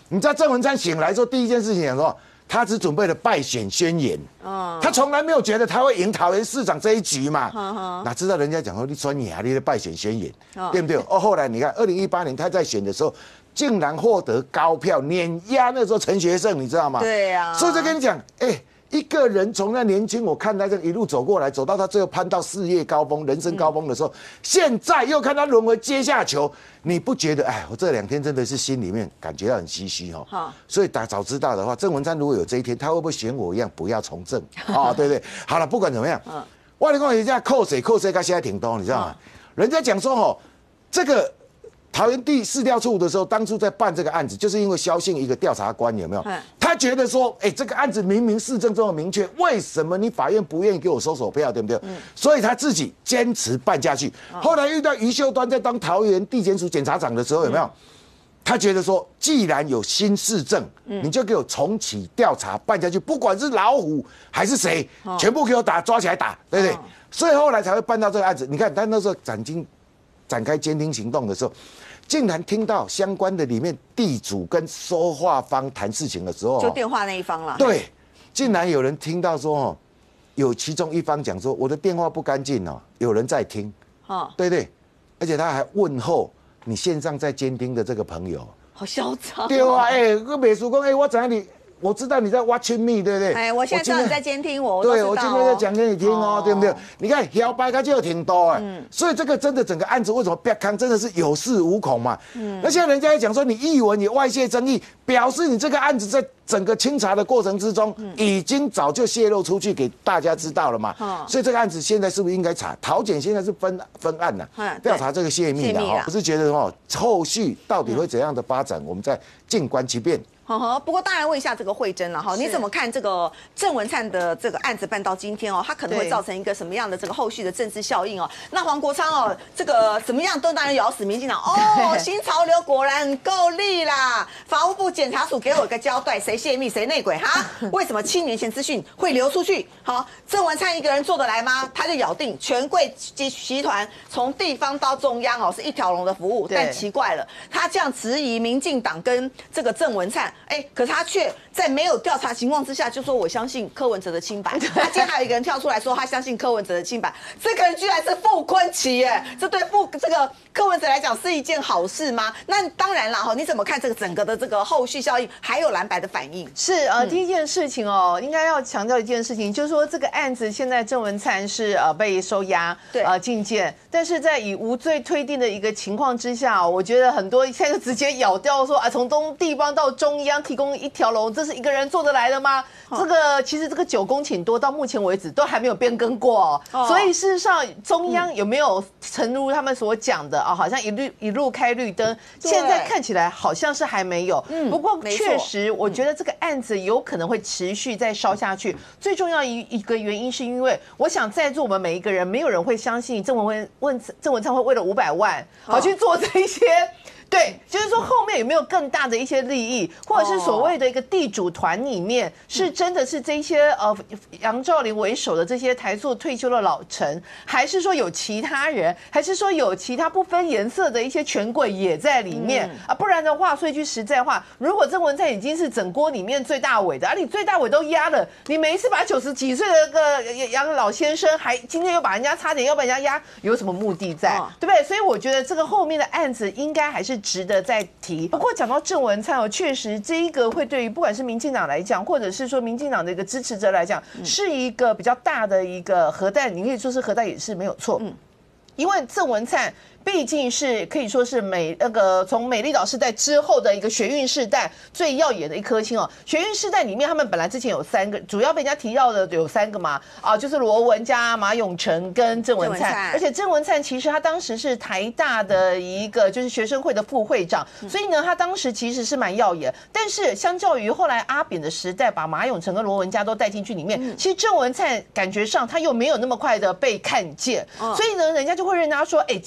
你知道郑文灿醒来之后第一件事情说，他只准备了败选宣言。他从来没有觉得他会赢桃园市长这一局嘛。哪知道人家讲说你专业你的败选宣言，对不对？后来你看2018年他在选的时候，竟然获得高票碾压那时候陈学圣，你知道吗？ 对呀。 所以就跟你讲，一个人从那年轻，我看他这一路走过来，走到他最后攀到事业高峰、人生高峰的时候，现在又看他沦为阶下囚，你不觉得？我这2天真的是心里面感觉到很唏嘘哈。所以早知道的话，郑文灿如果有这一天，他会不会选我一样不要从政啊？对不对？好了，不管怎么样，我跟你讲人家扣谁到现在挺多，你知道吗？人家讲说这个。桃园地市调处的时候，当初在办这个案子，就是因为萧姓一个调查官有没有？他觉得说，这个案子明明市政这么明确，为什么你法院不愿意给我收手票，对不对？所以他自己坚持办下去。后来遇到于秀端在当桃园地检署检察长的时候，有没有？他觉得说，既然有新市政，你就给我重启调查办下去，不管是老虎还是谁，全部给我抓起来打，对不对？所以后来才会办到这个案子。你看他那时候展开监听行动的时候，竟然听到相关的里面地主跟说话方谈事情的时候， 就电话那一方了。 对，竟然有人听到说有其中一方讲说我的电话不干净有人在听，对对，而且他还问候你线上在监听的这个朋友， 好嚣张。 对啊，个美术工，我知你。我知道你在 watching me， 对不对？ 我现在知道你在监听我。 对，我今天在讲给你听对不对？你看摇摆它就有挺多所以这个真的整个案子为什么别康真的是有恃无恐嘛？那现在人家也讲说你艺文也外泄争议，表示你这个案子在整个清查的过程之中，已经早就泄露出去给大家知道了嘛。所以这个案子现在是不是应该查？桃检现在是分案了，调查这个泄密的不是觉得后续到底会怎样的发展，我们再静观其变。 不过当然问一下这个慧珍了你怎么看这个郑文灿的这个案子办到今天他可能会造成一个什么样的这个后续的政治效应那黄国昌这个怎么样都当然咬死民进党新潮流果然够力啦！法务部检察署给我一个交代，谁泄密谁内鬼哈？为什么7年前资讯会流出去？好，郑文灿一个人做得来吗？他就咬定权贵集团从地方到中央是一条龙的服务，但奇怪了，他这样质疑民进党跟这个郑文灿。可是他却在没有调查情况之下就说我相信柯文哲的清白。他今天还有一个人跳出来说他相信柯文哲的清白，这个人居然是傅崐萁耶！这对这个柯文哲来讲是一件好事吗？那当然啦你怎么看这个整个的这个后续效应，还有蓝白的反应？ 是第一件事情应该要强调一件事情，就是说这个案子现在郑文灿是被收押禁见，但是在以无罪推定的一个情况之下我觉得很多现在就直接咬掉说从地方到中央提供一条龙，这是一个人做得来的吗？这个其实这个9公顷多到目前为止都还没有变更过所以事实上中央有没有诚如他们所讲的好像一路开绿灯，现在看起来好像是还没有。不过确实我觉得这个案子有可能会持续再烧下去。最重要一个原因是因为我想在座我们每一个人没有人会相信郑文灿会为了500万去做这一些。对，就是说后面有没有更大的一些利益，或者是所谓的一个地主团里面，是真的是这些杨兆麟为首的这些台塑退休的老臣，还是说有其他人，还是说有其他不分颜色的一些权贵也在里面不然的话，说一句实在话，如果郑文灿已经是整锅里面最大尾的你最大尾都压了，你每一次把90几岁的个杨老先生，还今天又把人家差点要把人家压，有什么目的在？对不对？所以我觉得这个后面的案子应该还是值得再提。不过讲到郑文灿确实这一个会对于不管是民进党来讲，或者是说民进党的一个支持者来讲，是一个比较大的一个核弹，你可以说是核弹也是没有错。因为郑文灿毕竟是可以说是从美丽岛世代之后的一个学运世代最耀眼的一颗星学运世代里面，他们本来之前有3个，主要被人家提到的有3个嘛就是罗文加、马永成跟郑文灿。而且郑文灿其实他当时是台大的一个就是学生会的副会长，所以呢他当时其实是蛮耀眼。但是相较于后来阿扁的时代，把马永成跟罗文加都带进去里面，其实郑文灿感觉上他又没有那么快的被看见，所以呢人家就会认他说，郑文灿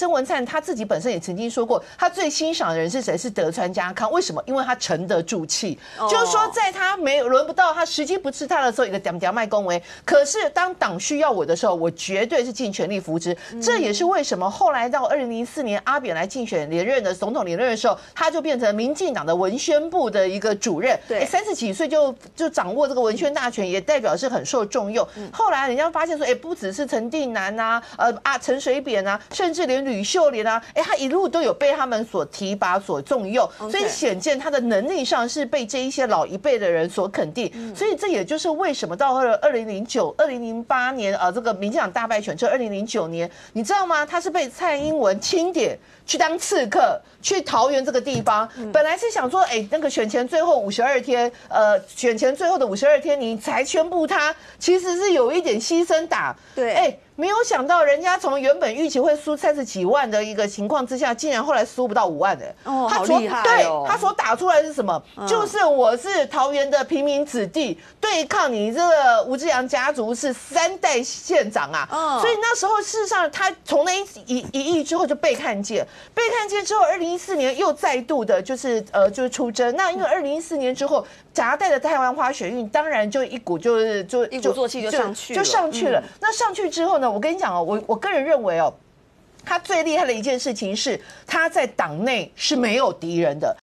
他自己本身也曾经说过，他最欣赏的人是谁？是德川家康。为什么？因为他沉得住气，就是说在他没有轮不到他时机不是他的时候，一个点点卖恭维。可是当党需要我的时候，我绝对是尽全力扶植。这也是为什么后来到2004年阿扁来竞选连任的总统连任的时候，他就变成民进党的文宣部的一个主任。对，30几岁就掌握这个文宣大权，也代表是很受重用。后来人家发现说，不只是陈定南啊，陈水扁啊，甚至连吕秀莲啊，他一路都有被他们所提拔、所重用，所以显见他的能力上是被这一些老一辈的人所肯定。所以这也就是为什么到2008年这个民进党大败选之后，2009年，你知道吗？他是被蔡英文钦点去当刺客，去桃园这个地方，本来是想说，那个选前最后52天，选前最后的52天，你才宣布他，其实是有一点牺牲打，对，没有想到人家从原本预期会输30几万的一个情况之下，竟然后来输不到5万的， 好厉害哦！ 对，他所打出来是什么？就是我是桃园的平民子弟，对抗你这个吴志阳家族是3代县长啊，所以那时候事实上他从那一役之后就被看见之后，2014年又再度的就是出征。那因为2014年之后夹带的台湾花学运，当然就一鼓作气就上去了。那上去之后呢，我跟你讲我个人认为他最厉害的一件事情是他在党内是没有敌人的。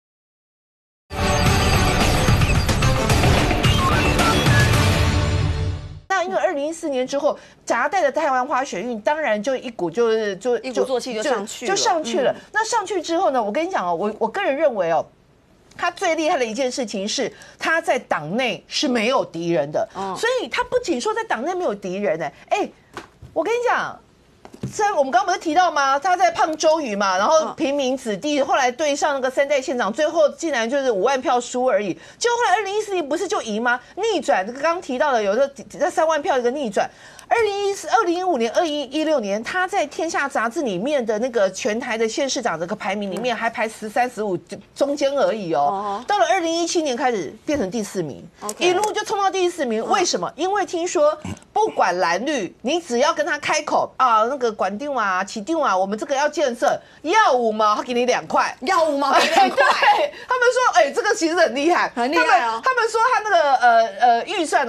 那因为2014年之后夹带的台湾花学运，当然就一鼓作气就上去了。那上去之后呢，我跟你讲我个人认为他最厉害的一件事情是他在党内是没有敌人的，所以他不仅说在党内没有敌人我跟你讲，我们刚刚不是提到吗？他在胖周瑜嘛，然后平民子弟，后来对上那个3代县长，最后竟然就是5万票输而已。就后来2014年不是就赢吗？逆转，这个刚提到的有这3万票一个逆转。2015年、2016年，他在《天下》杂志里面的那个全台的县市长这个排名里面，还排13、15中间而已到了2017年开始变成第4名，一路就冲到第4名。为什么？因为听说不管蓝绿，你只要跟他开口那个管定啊、起定啊，我们这个要建设，要5毛，他给你2块， 要5毛给2块。 对，他们说，这个其实很厉害， 很厉害他们说他那个预算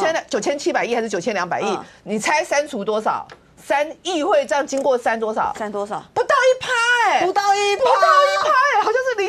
9700亿还是9200亿。你猜删除多少？3议会这样经过删多少？ 删多少？ 不到1%， 不到1%， 好像是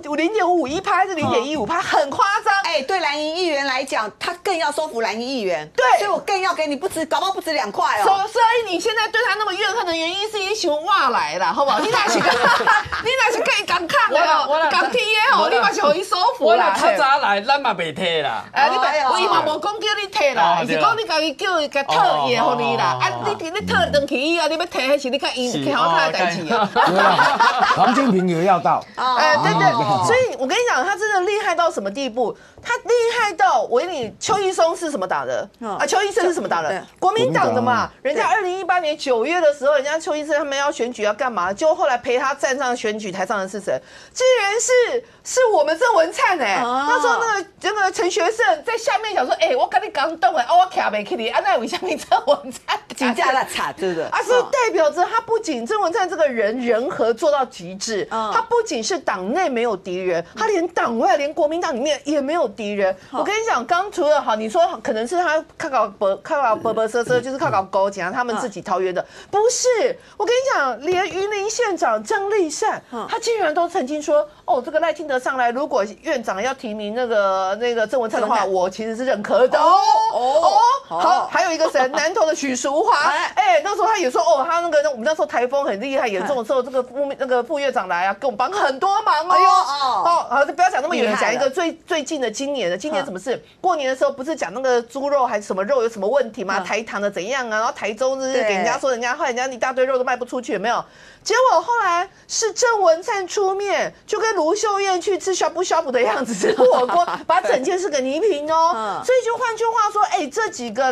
0.551%还是0.15%，很夸张。 对蓝营议员来讲，他更要收服蓝营议员， 对， 所以我更要给你搞不好不止2块所以你现在对他那么怨恨的原因，是一群哇来了，好不好？你哪是可以敢抗的敢踢你嘛是可以收服啦。 他早来，咱嘛袂退啦。 伊嘛无讲叫你退啦，是讲你家己叫伊个退也互你啦。你退登去以后，你要退还是你看因看好他的代志黄金平也要到。 对，所以我跟你讲，他真的厉害到什么地步？他厉害到我跟你，邱义松是什么党的？邱义胜是什么党的？国民党的嘛。人家2018年9月的时候，人家邱义胜他们要选举要干嘛？就后来陪他站上选举台上的是谁？竟然是我们郑文灿那时候那个陈学圣在下面讲说，我跟你刚动我卡没去你，那为什么郑文灿真假的惨，对不对？ 是代表着他不仅郑文灿这个人和做到极致，他不仅是党内没有敌人，他连党外连国民党里面也没有敌人。我跟你讲，刚除了你说可能是他靠搞伯就是靠搞勾结他们自己桃园的，不是。我跟你讲，连云林县长张丽善，他竟然都曾经说，这个赖清德上来，如果院长要提名那个郑文灿的话，我其实是认可的好，还有一个谁，南投的许淑华，那时候他也说，他我们那时候台风很厉害严重的时候，这个副院长来给我们帮很多忙好，不要讲那么远，讲一个最近的今年什么事？过年的时候不是讲那个猪肉还是什么肉有什么问题吗？台糖的怎样啊？然后台中是给人家说后来人家一大堆肉都卖不出去，有没有？结果后来是郑文灿出面，就跟卢秀燕去吃呷哺呷哺的样子吃火锅，把整件事给泥平所以就换句话说，这几个蓝营的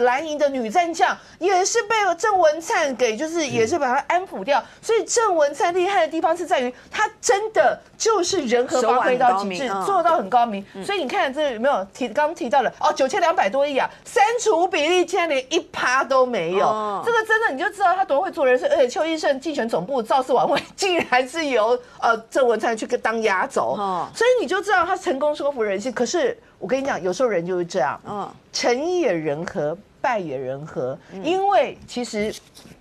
女战将也是被郑文灿给就是也是把他安抚掉。所以郑文灿厉害的地方是在于他真的就是人和发挥到极致，做到很高明。所以你看这有没有刚刚提到了9200多亿啊，删除比例竟然连1%都没有，这个真的你就知道他多会做人事。而且邱医生竞选总部造势晚会竟然是由郑文灿去当压轴，所以你就知道他成功说服人心。可是我跟你讲，有时候人就是这样，成也人和，败也人和。因为其实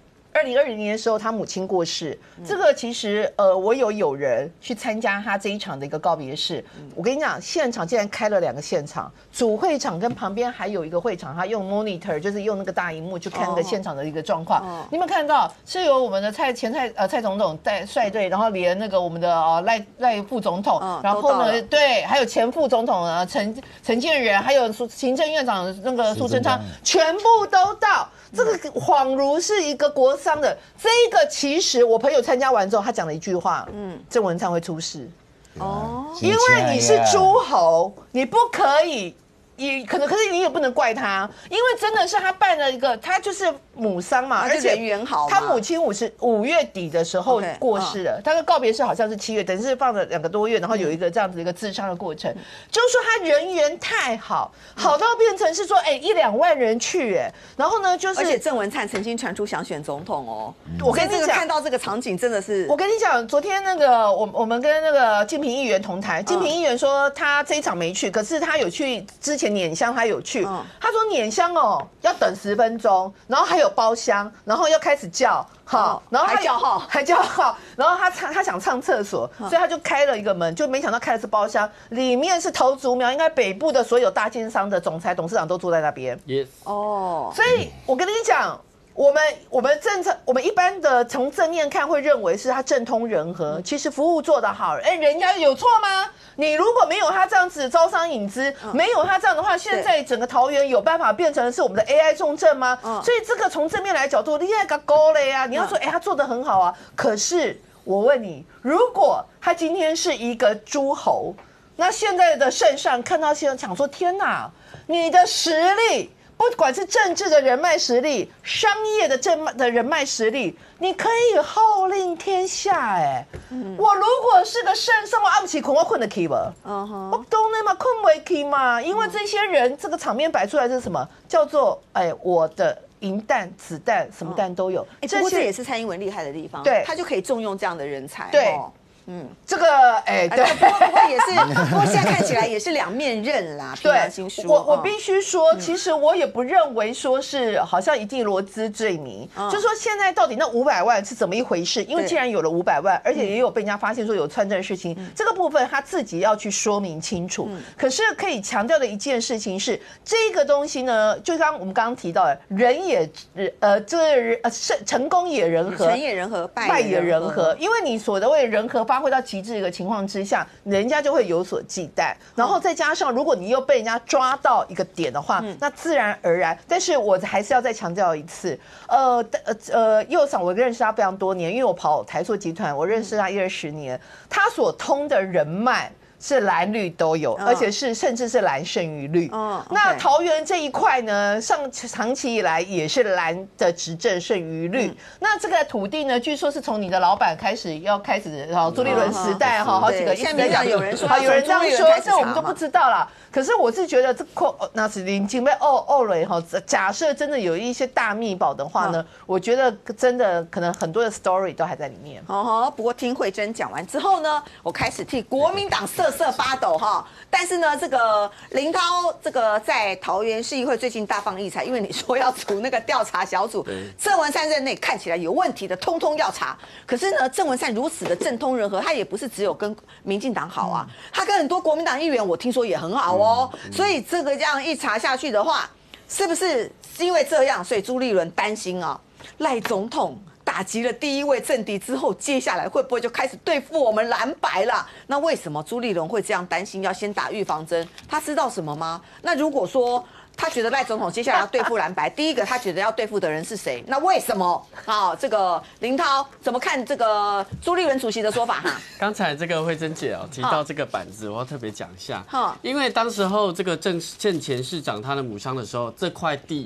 2020年的时候，他母亲过世，这个其实我有友人去参加他这一场的一个告别式。我跟你讲，现场竟然开了2个现场，主会场跟旁边还有一个会场，他用 monitor 就是用那个大荧幕去看那个现场的一个状况。你有没有看到是由我们的蔡总统带率队，然后连那个我们的赖副总统，然后呢对，还有前副总统陈建仁，还有行政院长那个苏贞昌，全部都到。这个恍如是一个国丧的，这个其实我朋友参加完之后，他讲了一句话，郑文灿会出事，因为你是诸侯，你不可以。可是你也不能怪他，因为真的是他办了一个，他就是母丧嘛，而且人缘好。 他母亲5月底的时候过世了，他的告别式好像是7月，等于是放了2个多月，然后有一个这样子一个自杀的过程，就是说他人缘太好，好到变成是说1-2万人去然后呢就是， 而且郑文灿曾经传出想选总统哦， 我跟你讲， 看到这个场景真的是， 我跟你讲，昨天那个我们跟那个金平议员同台，金平议员说他这一场没去，可是他有去之前碾香他有去，他说碾香要等10分钟，然后还有包厢，然后要开始叫然后还叫号，然后他想上厕所，所以他就开了一个门，就没想到开的是包厢，里面是头足苗，应该北部的所有大建商的总裁、董事长都坐在那边。 Yes， 所以我跟你讲。我们一般的从正面看会认为是他政通人和，其实服务做得好，人家有错吗？你如果没有他这样子招商引资，没有他这样的话，现在整个桃园有办法变成是我们的 AI 重镇吗？所以这个从正面来角度，你也个高了呀。你要说，他做得很好啊。可是我问你，如果他今天是一个诸侯，那现在的圣上看到现在想说，天哪，你的实力。不管是政治的人脉实力、商业的人脉实力，你可以号令天下我如果是个圣上，我按不起困，我困得起吧？我懂那嘛，困不起嘛？因为这些人这个场面摆出来是什么？叫做我的银弹、子弹，什么弹都有。 不过这也是蔡英文厉害的地方， 对， 他就可以重用这样的人才。 对。这个对， 不过也是，不过现在看起来也是2面刃啦。 对，我必须说，其实我也不认为说是好像一定罗织罪名，就说现在到底那500万是怎么一回事？因为既然有了500万，而且也有被人家发现说有串证事情，这个部分他自己要去说明清楚。可是可以强调的一件事情是，这个东西呢，就我们刚刚提到的，人也成功也人和， 成也人和， 败也人和，因为你所谓人和发挥到极致的一个情况之下，人家就会有所忌惮，然后再加上如果你又被人家抓到一个点的话，那自然而然。但是我还是要再强调一次，右长我认识他非常多年，因为我跑台塑集团，我认识他10-20年，他所通的人脉。是蓝绿都有，而且甚至是蓝胜于绿。那桃园这一块呢，长期以来也是蓝的执政胜于绿。那这个土地呢，据说是从你的老板开始朱立伦时代好几个一直在讲， 有人说这样说，这我们就不知道了。可是我是觉得那是林金被雷假设真的有一些大秘宝的话呢，我觉得真的可能很多的 story 都还在里面。 不过听慧珍讲完之后呢，我开始替国民党瑟发抖哈。但是呢，这个林涛这个在桃园市议会最近大放异彩，因为你说要组那个调查小组，郑文灿任内看起来有问题的，通通要查。可是呢，郑文灿如此的政通人和，他也不是只有跟民进党好啊，他跟很多国民党议员，我听说也很好哦。所以这个这样一查下去的话，是不是因为这样，所以朱立伦担心啊，赖总统打击了第一位政敌之后，接下来会不会就开始对付我们蓝白了？那为什么朱立伦会这样担心，要先打预防针？他知道什么吗？那如果说他觉得赖总统接下来要对付蓝白，第一个他觉得要对付的人是谁？那为什么？这个林涛怎么看这个朱立伦主席的说法？哈， 刚才这个慧珍姐提到这个板子，我要特别讲一下，因为当时候这个郑前市长他的母丧的时候，这块地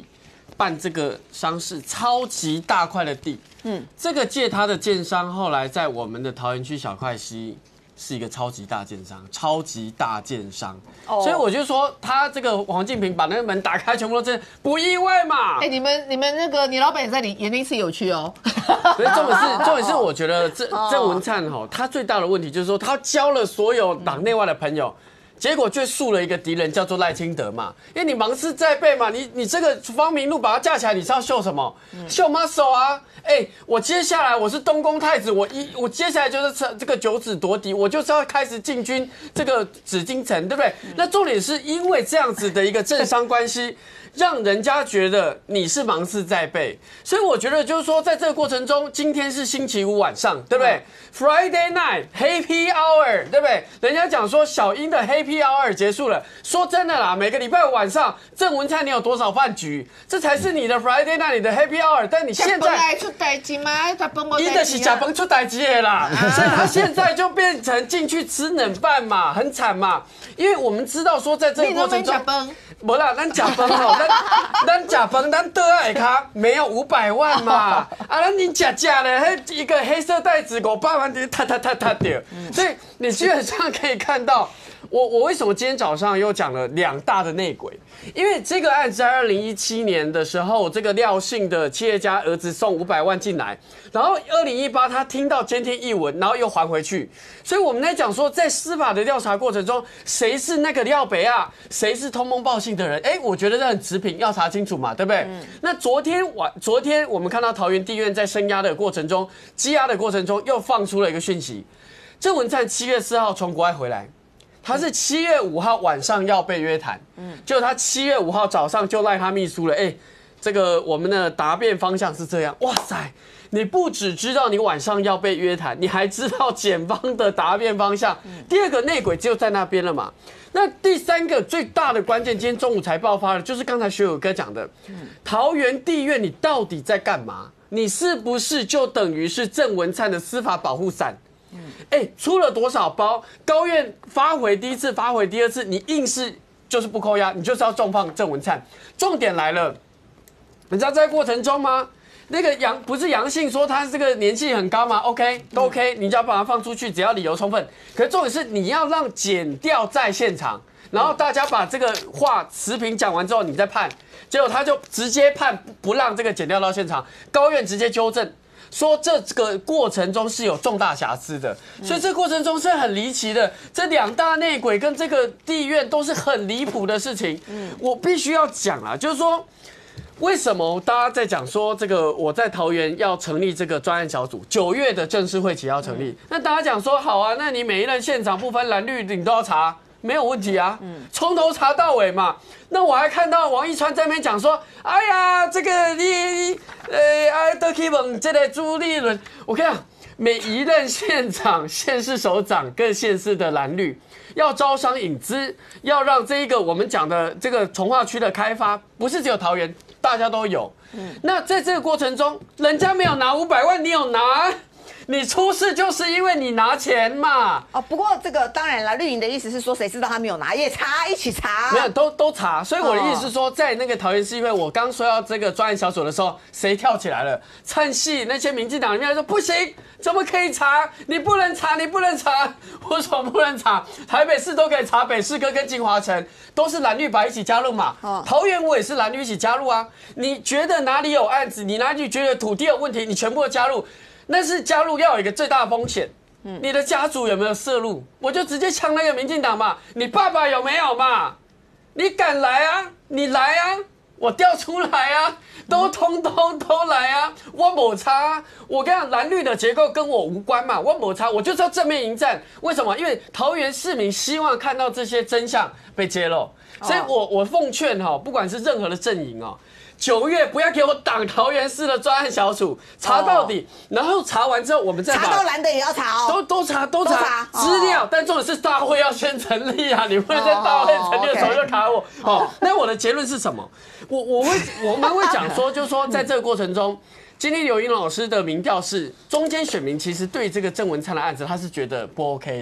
办这个商事超级大块的地，这个借他的建商后来在我们的桃园区小块溪是一个超级大建商，所以我就说他这个黄敬平把那个门打开，全部都真不意外嘛。 你们那个你老板也在你那次有去哦。 所以重点是，我觉得郑文灿他最大的问题就是说他交了所有党内外的朋友。结果却树了一个敌人，叫做赖清德嘛，因为你芒刺在背嘛，你这个方明路把它架起来，你是要秀什么？秀 muscle 啊！我接下来我是东宫太子，我接下来就是这个九子夺嫡，我就是要开始进军这个紫禁城，对不对？那重点是因为这样子的一个政商关系。让人家觉得你是芒刺在背，所以我觉得就是说，在这个过程中，今天是星期五晚上，对不对？Friday night Happy Hour， 对不对？人家讲说小英的 Happy Hour 结束了，说真的啦，每个礼拜晚上，郑文灿你有多少饭局，这才是你的 Friday night， 你的 Happy Hour。但你现在出代志嘛，他本一的是假崩出代志的啦，所以他现在就变成进去吃冷饭嘛，很惨嘛。因为我们知道说，在这个过程中。没啦，咱假崩吼，咱假崩，咱倒下卡没有500万嘛，咱你假的，一个黑色袋子500万的，踏掉，所以你基本上可以看到，我为什么今天早上又讲了2大的内鬼？因为这个案子在2017年的时候，这个廖姓的企业家儿子送500万进来，然后2018他听到监听译文，然后又还回去，所以我们在讲说，在司法的调查过程中，谁是那个廖北亚，谁是通风报信的人？我觉得这很持平，要查清楚嘛，对不对？那昨天我们看到桃园地院在声押的过程中，羁押的过程中，又放出了一个讯息，郑文灿7月4号从国外回来。他是7月5号晚上要被约谈，结果他7月5号早上就赖他秘书了，这个我们的答辩方向是这样，哇塞，你不只知道你晚上要被约谈，你还知道检方的答辩方向，第二个内鬼就在那边了嘛。那第3个最大的关键，今天中午才爆发的，就是刚才学友哥讲的，桃园地院你到底在干嘛？你是不是就等于是郑文灿的司法保护伞？出了多少包？高院发回第1次，发回第2次，你硬是就是不扣押，你就是要重放郑文灿。重点来了，你知道在过程中吗？那个不是杨姓说他这个年纪很高吗 ？OK， 都 OK， 你就要把他放出去，只要理由充分。可是重点是你要让检调在现场，然后大家把这个话持平讲完之后，你再判。结果他就直接判不让这个检调到现场，高院直接纠正。说这个过程中是有重大瑕疵的，所以这个过程中是很离奇的。这2大内鬼跟这个地院都是很离谱的事情。我必须要讲啊，就是说，为什么大家在讲说这个我在桃园要成立这个专案小组，9月的正式会期要成立？那大家讲说好啊，那你每一任县长不分蓝绿你都要查。没有问题啊，从头查到尾嘛。那我还看到王一川在那边讲说，哎呀，这个你都去问这个朱立伦。我跟你讲，每一任县长、县市首长跟县市的蓝绿要招商引资，要让这一个我们讲的这个从化区的开发，不是只有桃园，大家都有。那在这个过程中，人家没有拿500万，你有拿。你出事就是因为你拿钱嘛。 不过这个当然了，绿营的意思是说，谁知道他没有拿也查，一起查。 没有，都查。所以我的意思是说，在那个桃园市议会，我刚说要这个专案小组的时候，谁跳起来了？趁戏那些民进党里面说不行，怎么可以查？你不能查，你不能查。我说不能查，台北市都可以查，北市跟金华城都是蓝绿白一起加入嘛。桃园我也是蓝绿一起加入啊。你觉得哪里有案子？你哪里觉得土地有问题？你全部都加入。那是加入要有一个最大的风险，你的家族有没有涉入？我就直接呛那个民进党嘛，你爸爸有没有嘛？你敢来啊？你来啊！我调出来啊，通都来啊！我没差啊！我跟你讲，蓝绿的结构跟我无关嘛，我没差，我就是要正面迎战。为什么？因为桃园市民希望看到这些真相被揭露，所以我奉劝不管是任何的阵营9月不要给我挡桃园市的专案小组，查到底，然后查完之后我们再把查到蓝的也要查都查资料，但重点是大会要先成立啊，你不能在大会成立的时候就卡我。那我的结论是什么？我们会讲说，就是说在这个过程中，今天刘英老师的民调是中间选民其实对这个郑文灿的案子他是觉得不 OK 的。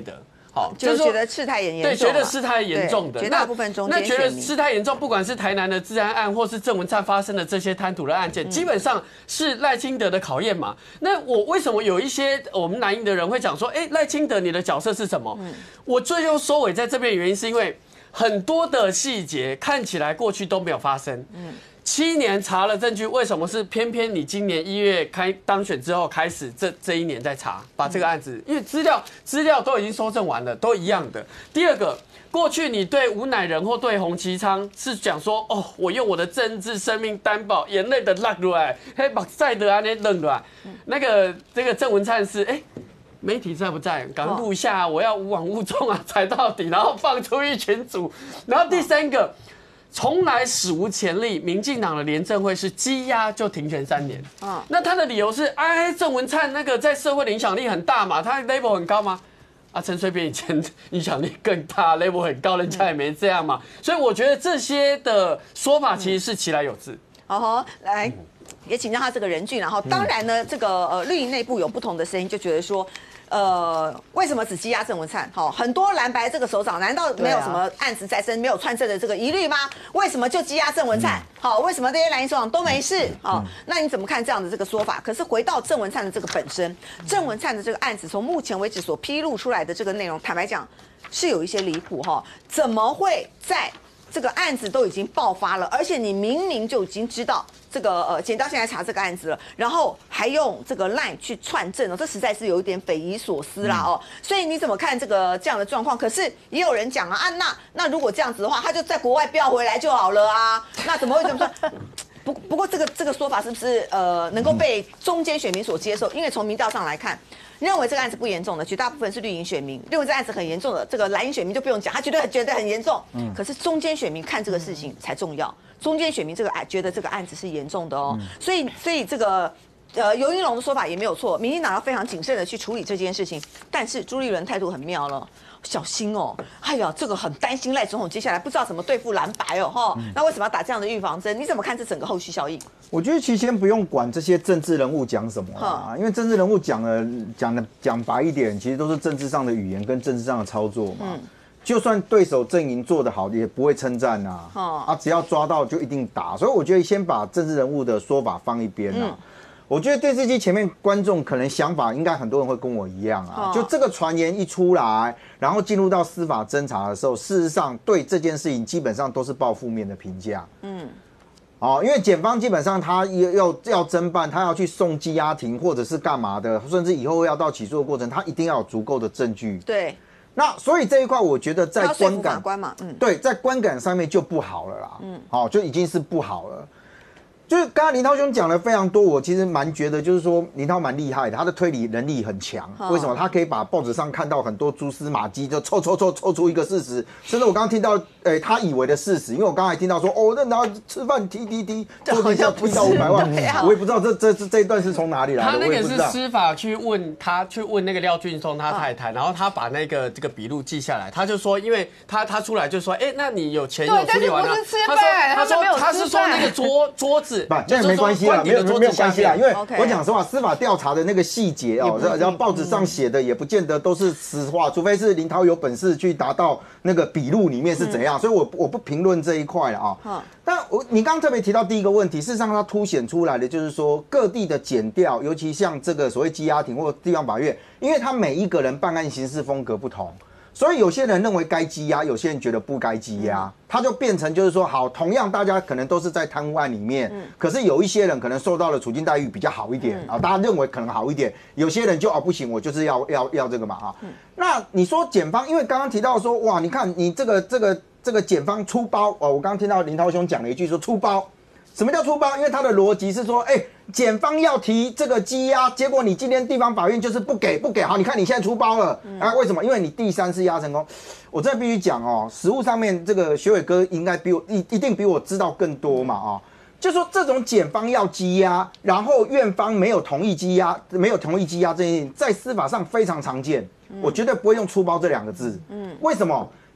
好， 就是觉得事态严重， 对，觉得事态严重的绝大部分中间那觉得事态严重，不管是台南的治安案，或是郑文灿发生的这些贪渎的案件，基本上是赖清德的考验嘛。那我为什么有一些我们蓝营的人会讲说，哎，赖清德你的角色是什么？我最后收尾在这边的原因是因为很多的细节看起来过去都没有发生。7年查了证据，为什么是偏偏你今年1月当选之后开始这1年在查，把这个案子，因为资料都已经收证完了，都一样的。第二个，过去你对吴乃仁或对洪其昌是讲说，哦，我用我的政治生命担保，眼泪的落出来，嘿，把在的啊那扔出来。那个这个郑文灿是，哎，媒体在不在？赶快录一下，我要无枉无纵啊，踩到底，然后放出一群组。然后第三个。从来史无前例，民进党的联政会是积压就停权3年。那他的理由是，哎，郑文灿那个在社会的影响力很大嘛，他 level 很高吗？啊，陈水扁以前影响力更大 ，level 很高，人家也没这样嘛。所以我觉得这些的说法其实是其来有自。 好，来也请教他这个人俊，然后当然呢，这个绿营内部有不同的声音，就觉得说。为什么只羁押郑文灿？很多蓝白这个首长，难道没有什么案子在身，没有串证的这个疑虑吗？为什么就羁押郑文灿？为什么这些蓝营首长都没事？那你怎么看这样的这个说法？可是回到郑文灿的这个本身，郑文灿的这个案子，从目前为止所披露出来的这个内容，坦白讲是有一些离谱怎么会在这个案子都已经爆发了，而且你明明就已经知道。这个检到现在查这个案子了，然后还用这个 LINE 去串证这实在是有一点匪夷所思啦所以你怎么看这样的状况？可是也有人讲那如果这样子的话，他就在国外调回来就好了啊？那怎么会这么说？不过这个说法是不是能够被中间选民所接受？因为从民调上来看。认为这个案子不严重的，绝大部分是绿营选民；认为这个案子很严重的，这个蓝营选民就不用讲，他觉得很严重。可是中间选民看这个事情才重要，中间选民觉得这个案子是严重的所以这个游盈隆的说法也没有错，民进党要非常谨慎的去处理这件事情。但是朱立伦态度很妙了。小心哎呀，这个很担心赖总统接下来不知道怎么对付蓝白那为什么要打这样的预防针？你怎么看这整个后续效应？ 我觉得其实先不用管这些政治人物讲什么因为政治人物讲白一点，其实都是政治上的语言跟政治上的操作嘛。就算对手阵营做得好，也不会称赞只要抓到就一定打。所以我觉得先把政治人物的说法放一边我觉得电视机前面观众可能想法应该很多人会跟我一样就这个传言一出来，然后进入到司法侦查的时候，事实上对这件事情基本上都是抱负面的评价。因为检方基本上他要侦办，他要去送羁押庭或者是干嘛的，甚至以后要到起诉的过程，他一定要有足够的证据。 对。 那所以这一块，我觉得在观感对， 在观感上面就不好了啦。就已经是不好了。就是刚刚林涛兄讲的非常多，我其实蛮觉得，就是说林涛蛮厉害的，他的推理能力很强。为什么？他可以把报纸上看到很多蛛丝马迹，就凑出一个事实，甚至我刚刚听到，他以为的事实，因为我刚才听到说，那然后吃饭提，坐地要提到500万，我也不知道这一段是从哪里来的。 他那个是司法去问那个廖俊松他太太，然后他把这个笔录记下来，他就说，因为他出来就说，那你有钱有处理完了，他是说那个桌子。 这没关系啦，没有关系啦，因为我讲实话，司法调查的那个细节然后报纸上写的也不见得都是实话，除非是林涛有本事去达到那个笔录里面是怎样，所以我不评论这一块了但你刚刚特别提到第一个问题，事实上它凸显出来的就是说各地的检调，尤其像这个所谓羁押庭或地方法院，因为他每一个人办案形式风格不同。所以有些人认为该羁押，有些人觉得不该羁押，他就变成就是说，好，同样大家可能都是在贪污案里面，可是有一些人可能受到的处境待遇比较好一点大家认为可能好一点，有些人就不行，我就是要这个嘛那你说检方，因为刚刚提到说，哇，你看你这个检方出包我刚刚听到林涛兄讲了一句说出包。什么叫出包？因为他的逻辑是说，检方要提这个羁押，结果你今天地方法院就是不给，好，你看你现在出包了为什么？因为你第3次押成功。我真的必须讲实务上面这个学伟哥应该一定比我知道更多嘛就说这种检方要羁押，然后院方没有同意羁押这件事情，在司法上非常常见，我绝对不会用出包这2个字。为什么？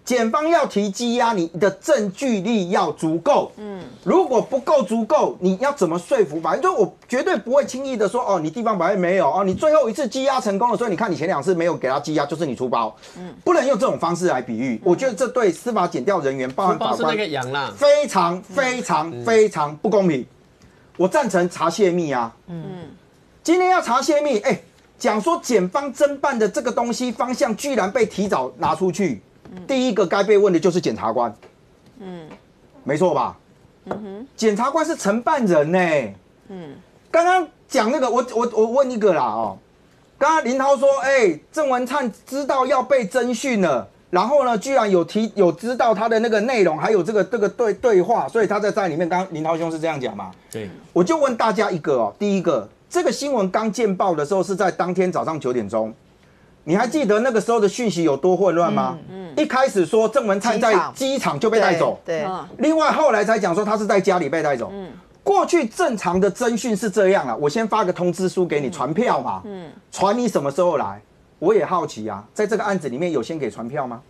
检方要提羁押，你的证据力要足够。如果不够足够，你要怎么说服法院？就我绝对不会轻易的说，哦，你地方法院没有哦，你最后一次羁押成功了，所以你看你前2次没有给他羁押，就是你出包。不能用这种方式来比喻。我觉得这对司法检调人员，包含法官，非常非常非常不公平。我赞成查泄密啊。今天要查泄密，讲说检方侦办的这个东西方向居然被提早拿出去。第一个该被问的就是检察官，没错吧？检察官是承办人呢。刚刚讲那个，我问一个啦哦，刚刚林涛说，郑文灿知道要被侦讯了，然后呢，居然有知道他的那个内容，还有这个对话，所以他在里面，刚刚林涛兄是这样讲嘛？对，我就问大家一个哦，第一个，这个新闻刚见报的时候是在当天早上9点钟。你还记得那个时候的讯息有多混乱吗？一开始说郑文灿在机场就被带走，对。另外后来才讲说他是在家里被带走。过去正常的侦讯是这样啊，我先发个通知书给你，传票嘛。传你什么时候来？我也好奇啊，在这个案子里面有先给传票吗？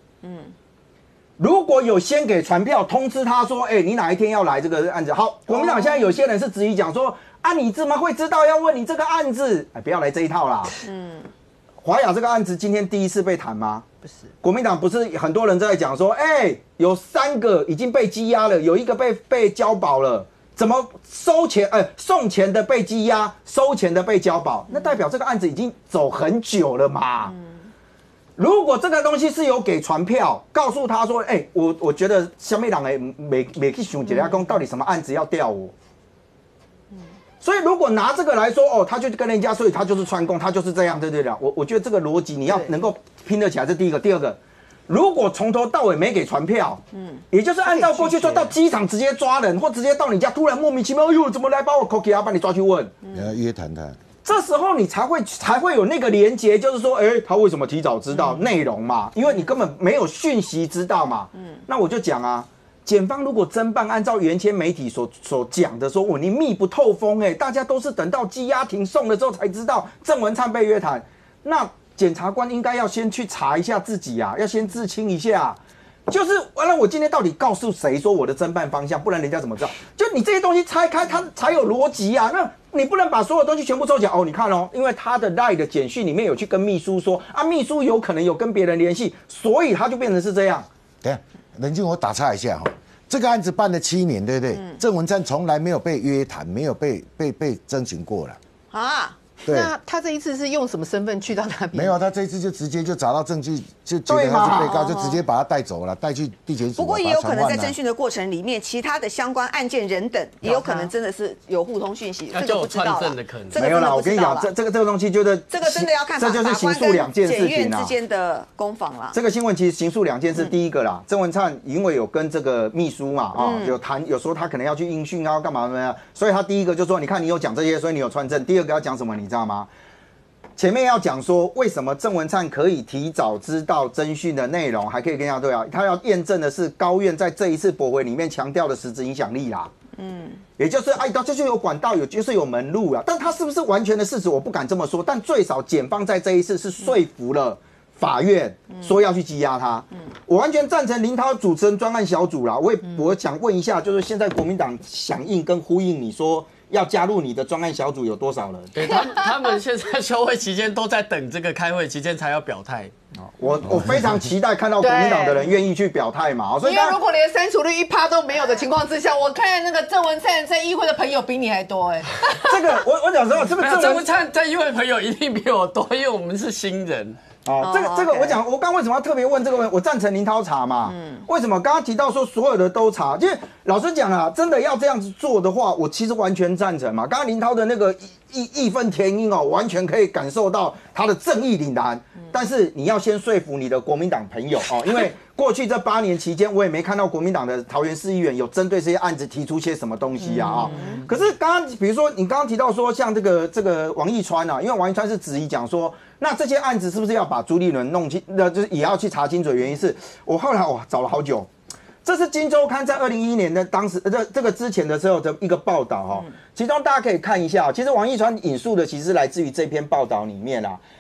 如果有先给传票，通知他说，你哪一天要来这个案子？好，国民党现在有些人是质疑讲说，啊，你怎么会知道要问你这个案子？不要来这一套啦。华雅这个案子今天第一次被谈吗？不是，国民党不是很多人在讲说，有3个已经被羁押了，有1个被交保了，怎么送钱的被羁押，收钱的被交保？那代表这个案子已经走很久了嘛。如果这个东西是有给传票，告诉他说，我觉得什么人没去想一下讲到底什么案子要调我。所以如果拿这个来说，他就跟人家，所以他就是串供，他就是这样，对。我觉得这个逻辑你要能够拼得起来，这第一个。第二个，如果从头到尾没给传票，也就是按照过去说到机场直接抓人，或直接到你家突然莫名其妙，怎么来把我 cookie 把你抓去问， 约谈他。 这时候你才会有那个连结，就是说，他为什么提早知道内容嘛？因为你根本没有讯息知道嘛。那我就讲啊。检方如果侦办按照原先媒体所讲的说，你密不透风，大家都是等到羁押庭送了之后才知道郑文灿被约谈，那检察官应该要先去查一下自己啊，要先自清一下，就是完了我今天到底告诉谁说我的侦办方向，不然人家怎么知道？就你这些东西拆开，它才有逻辑啊。那你不能把所有东西全部抽起来你看因为他的 LINE 的简讯里面有去跟秘书说啊，秘书有可能有跟别人联系，所以他就变成是这样。 等一下，冷静，我打岔一下这个案子办了7年，对不对？郑文灿从来没有被约谈，没有被征询过了啊。对， 那他这一次是用什么身份去到那边？ 没有，他这一次就直接就找到证据，就觉得他是被告，就直接把他带走了，带去地检署。 不过也有可能在侦讯的过程里面，其他的相关案件人等也有可能真的是有互通讯息，这个不知道了。 没有啦，我跟你讲，这个东西就是这个真的要看这就是刑诉2件事情之间的攻防啦。 这个新闻其实刑诉2件事，第一个啦，郑文灿因为有跟这个秘书嘛有说他可能要去应讯啊，干嘛的，所以他第一个就说，你看你有讲这些，所以你有串证。第二个要讲什么，你知道吗？前面要讲说，为什么郑文灿可以提早知道侦讯的内容，还可以跟他对啊？他要验证的是高院在这一次驳回里面强调的实质影响力啦。也就是这就有管道，就是有门路啊。但他是不是完全的事实，我不敢这么说。但最少检方在这一次是说服了法院，说要去羁押他。我完全赞成林涛主持人专案小组啦。我想问一下，就是现在国民党响应跟呼应你说要加入你的专案小组有多少人？ 对，他们现在休会期间都在等这个开会期间才要表态。 我非常期待看到国民党的人愿意去表态嘛。 所以如果连删除率1%都没有的情况之下，我看那个郑文灿在议会的朋友比你还多这个我讲实话，这个郑文灿在议会的朋友一定比我多，因为我们是新人。 这个我刚为什么要特别问这个问题？我赞成林涛查嘛。为什么刚刚提到说所有的都查？因为老实讲啊，真的要这样子做的话，我其实完全赞成嘛。刚刚林涛的那个义愤填膺完全可以感受到他的正义凛然。但是你要先说服你的国民党朋友因为过去这8年期间，我也没看到国民党的桃园市议员有针对这些案子提出些什么东西啊。可是刚刚比如说你刚刚提到说像这个王义川啊，因为王义川是质疑讲说，那这些案子是不是要把朱立伦弄清，就是也要去查清楚？原因是我后来找了好久。这是《今周刊》在2011年的当时这个之前的时候的一个报道其中大家可以看一下其实王义川引述的其实来自于这篇报道里面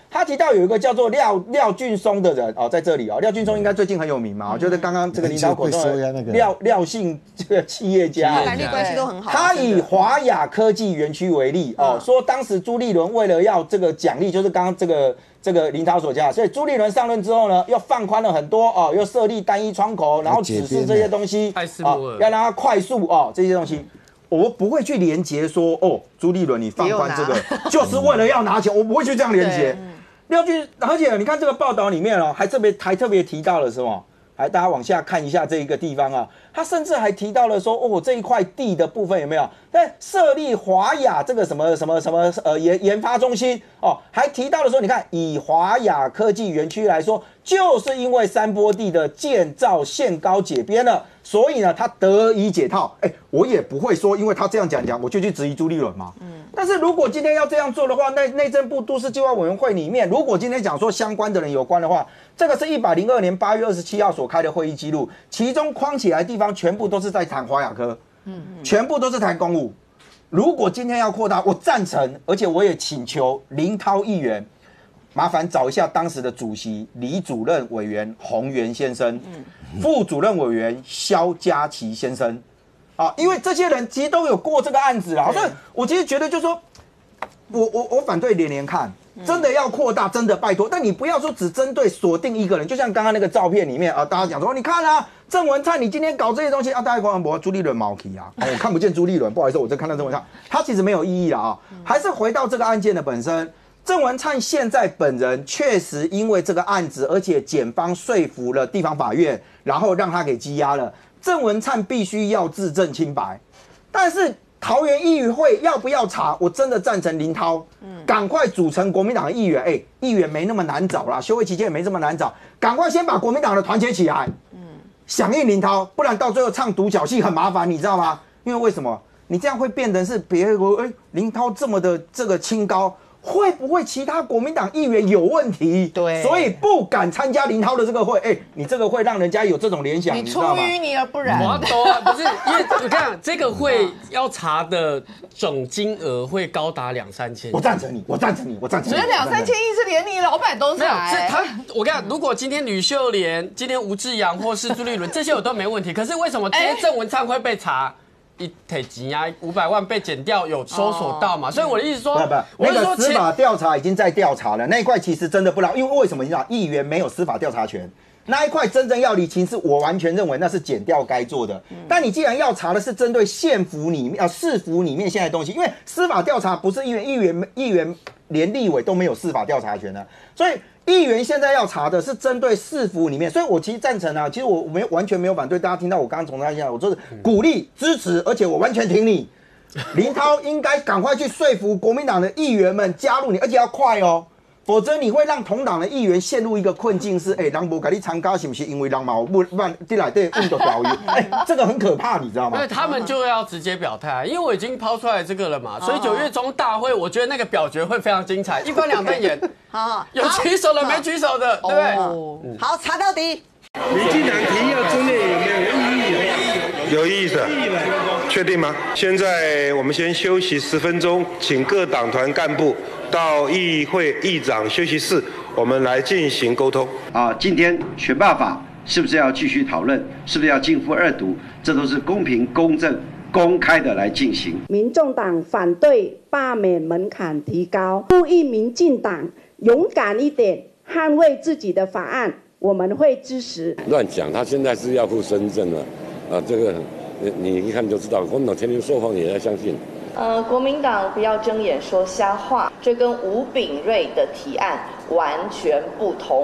他提到有一个叫做廖俊松的人哦，在这里哦，廖俊松应该最近很有名嘛，就是刚刚这个领导口中的廖姓这个企业家， 蓝绿关系都很好。 他以华亚科技园区为例哦，说当时朱立伦为了要这个奖励，就是刚刚这个林涛所讲，所以朱立伦上任之后呢，又放宽了很多哦，又设立单一窗口，然后指示这些东西要让它快速哦，这些东西。我不会去连结说哦，朱立伦你放宽这个就是为了要拿钱，我不会去这样连结。而且你看这个报道里面哦，还特别提到了什么？来，大家往下看一下这一个地方啊，他甚至还提到了说哦，这一块地的部分有没有？但设立华亚这个什么研发中心哦，还提到了说，你看以华亚科技园区来说，就是因为山坡地的建造限高解编了，所以呢，他得以解套。我也不会说，因为他这样讲，我就去质疑朱立伦嘛。但是如果今天要这样做的话，内政部都市计划委员会里面，如果今天讲说相关的人有关的话，这个是102年8月27号所开的会议记录，其中框起来的地方全部都是在谈华亚科，全部都是谈公务。如果今天要扩大，我赞成，而且我也请求林涛议员，麻烦找一下当时的主席李主任委员洪元先生，副主任委员萧家琪先生。因为这些人其实都有过这个案子啦，所以我其实觉得就是说，我反对连看，真的要扩大，真的拜托，但你不要说只针对锁定一个人，就像刚刚那个照片里面啊，大家讲说，你看啊，郑文灿你今天搞这些东西啊，大家讲我朱立伦毛起啊，我看不见朱立伦，不好意思，我在看到郑文灿，他其实没有意义了啊，还是回到这个案件的本身。郑文灿现在本人确实因为这个案子，而且检方说服了地方法院，然后让他给羁押了。郑文灿必须要自证清白，但是桃园议会要不要查？我真的赞成林涛，赶快组成国民党的议员。议员没那么难找啦，休会期间也没这么难找，赶快先把国民党的团结起来，响应林涛，不然到最后唱独角戏很麻烦，你知道吗？因为为什么？你这样会变成是别国林涛这么的这个清高。会不会其他国民党议员有问题？ 对， 所以不敢参加林涛的这个会。你这个会让人家有这种联想， 你知道吗？ 出淤泥而不染。 我懂啊，不是因为你看这个会要查的总金额会高达2-3千亿。 我赞成你。 所以2-3千亿是连你老板都查。 是他，我跟你讲，如果今天吕秀莲、今天吴志阳或是朱立伦这些我都没问题，可是为什么今天郑文灿会被查？一提钱啊，500万被减掉，有搜索到嘛？所以我的意思说， 那个司法调查已经在调查了，那一块其实真的不牢，因为为什么？你知道，议员没有司法调查权，那一块真正要理清，是我完全认为那是检调该做的。但你既然要查的是针对县府里面市府里面现在的东西，因为司法调查不是议员连立委都没有司法调查权的，所以。议员现在要查的是针对市府里面，所以我其实赞成啊，其实我完全没有反对。大家听到我刚刚从他讲，我就是鼓励支持，而且我完全挺你。林涛应该赶快去说服国民党的议员们加入你，而且要快哦，否则你会让同党的议员陷入一个困境，是人不给你参加是不是？因为人嘛不进来对问的表演，这个很可怕，你知道吗？ 因为他们就要直接表态，因为我已经抛出来这个了嘛，所以9月中大会，我觉得那个表决会非常精彩，一翻两瞪眼。好，有举手的没举手的，对不对？ 好，查到底。 民进党提要之内有没有异议？ 有异议的，确定吗？现在我们先休息10分钟，请各党团干部到议会议长休息室，我们来进行沟通。 今天选罢法是不是要继续讨论？是不是要进赴2读？这都是公平、公正、公开的来进行。 民众党反对罢免门槛提高，呼吁民进党勇敢一点，捍卫自己的法案，我们会支持。 乱讲，他现在是要赴深圳了，这个你一看就知道，国民党天天说谎也要相信。 国民党不要睁眼说瞎话，这跟吴秉叡的提案完全不同。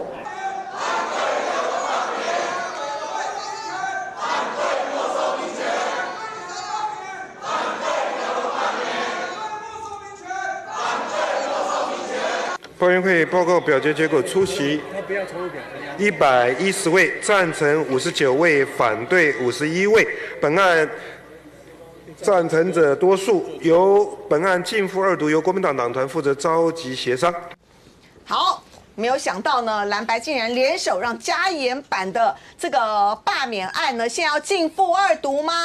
报员会报告表决结果：出席110位，赞成59位，反对51位。本案赞成者多数，由本案进赴2读，由国民党党团负责召集协商。 好。没有想到呢，蓝白竟然联手让加严版的这个罢免案呢，现在要进赴2读吗？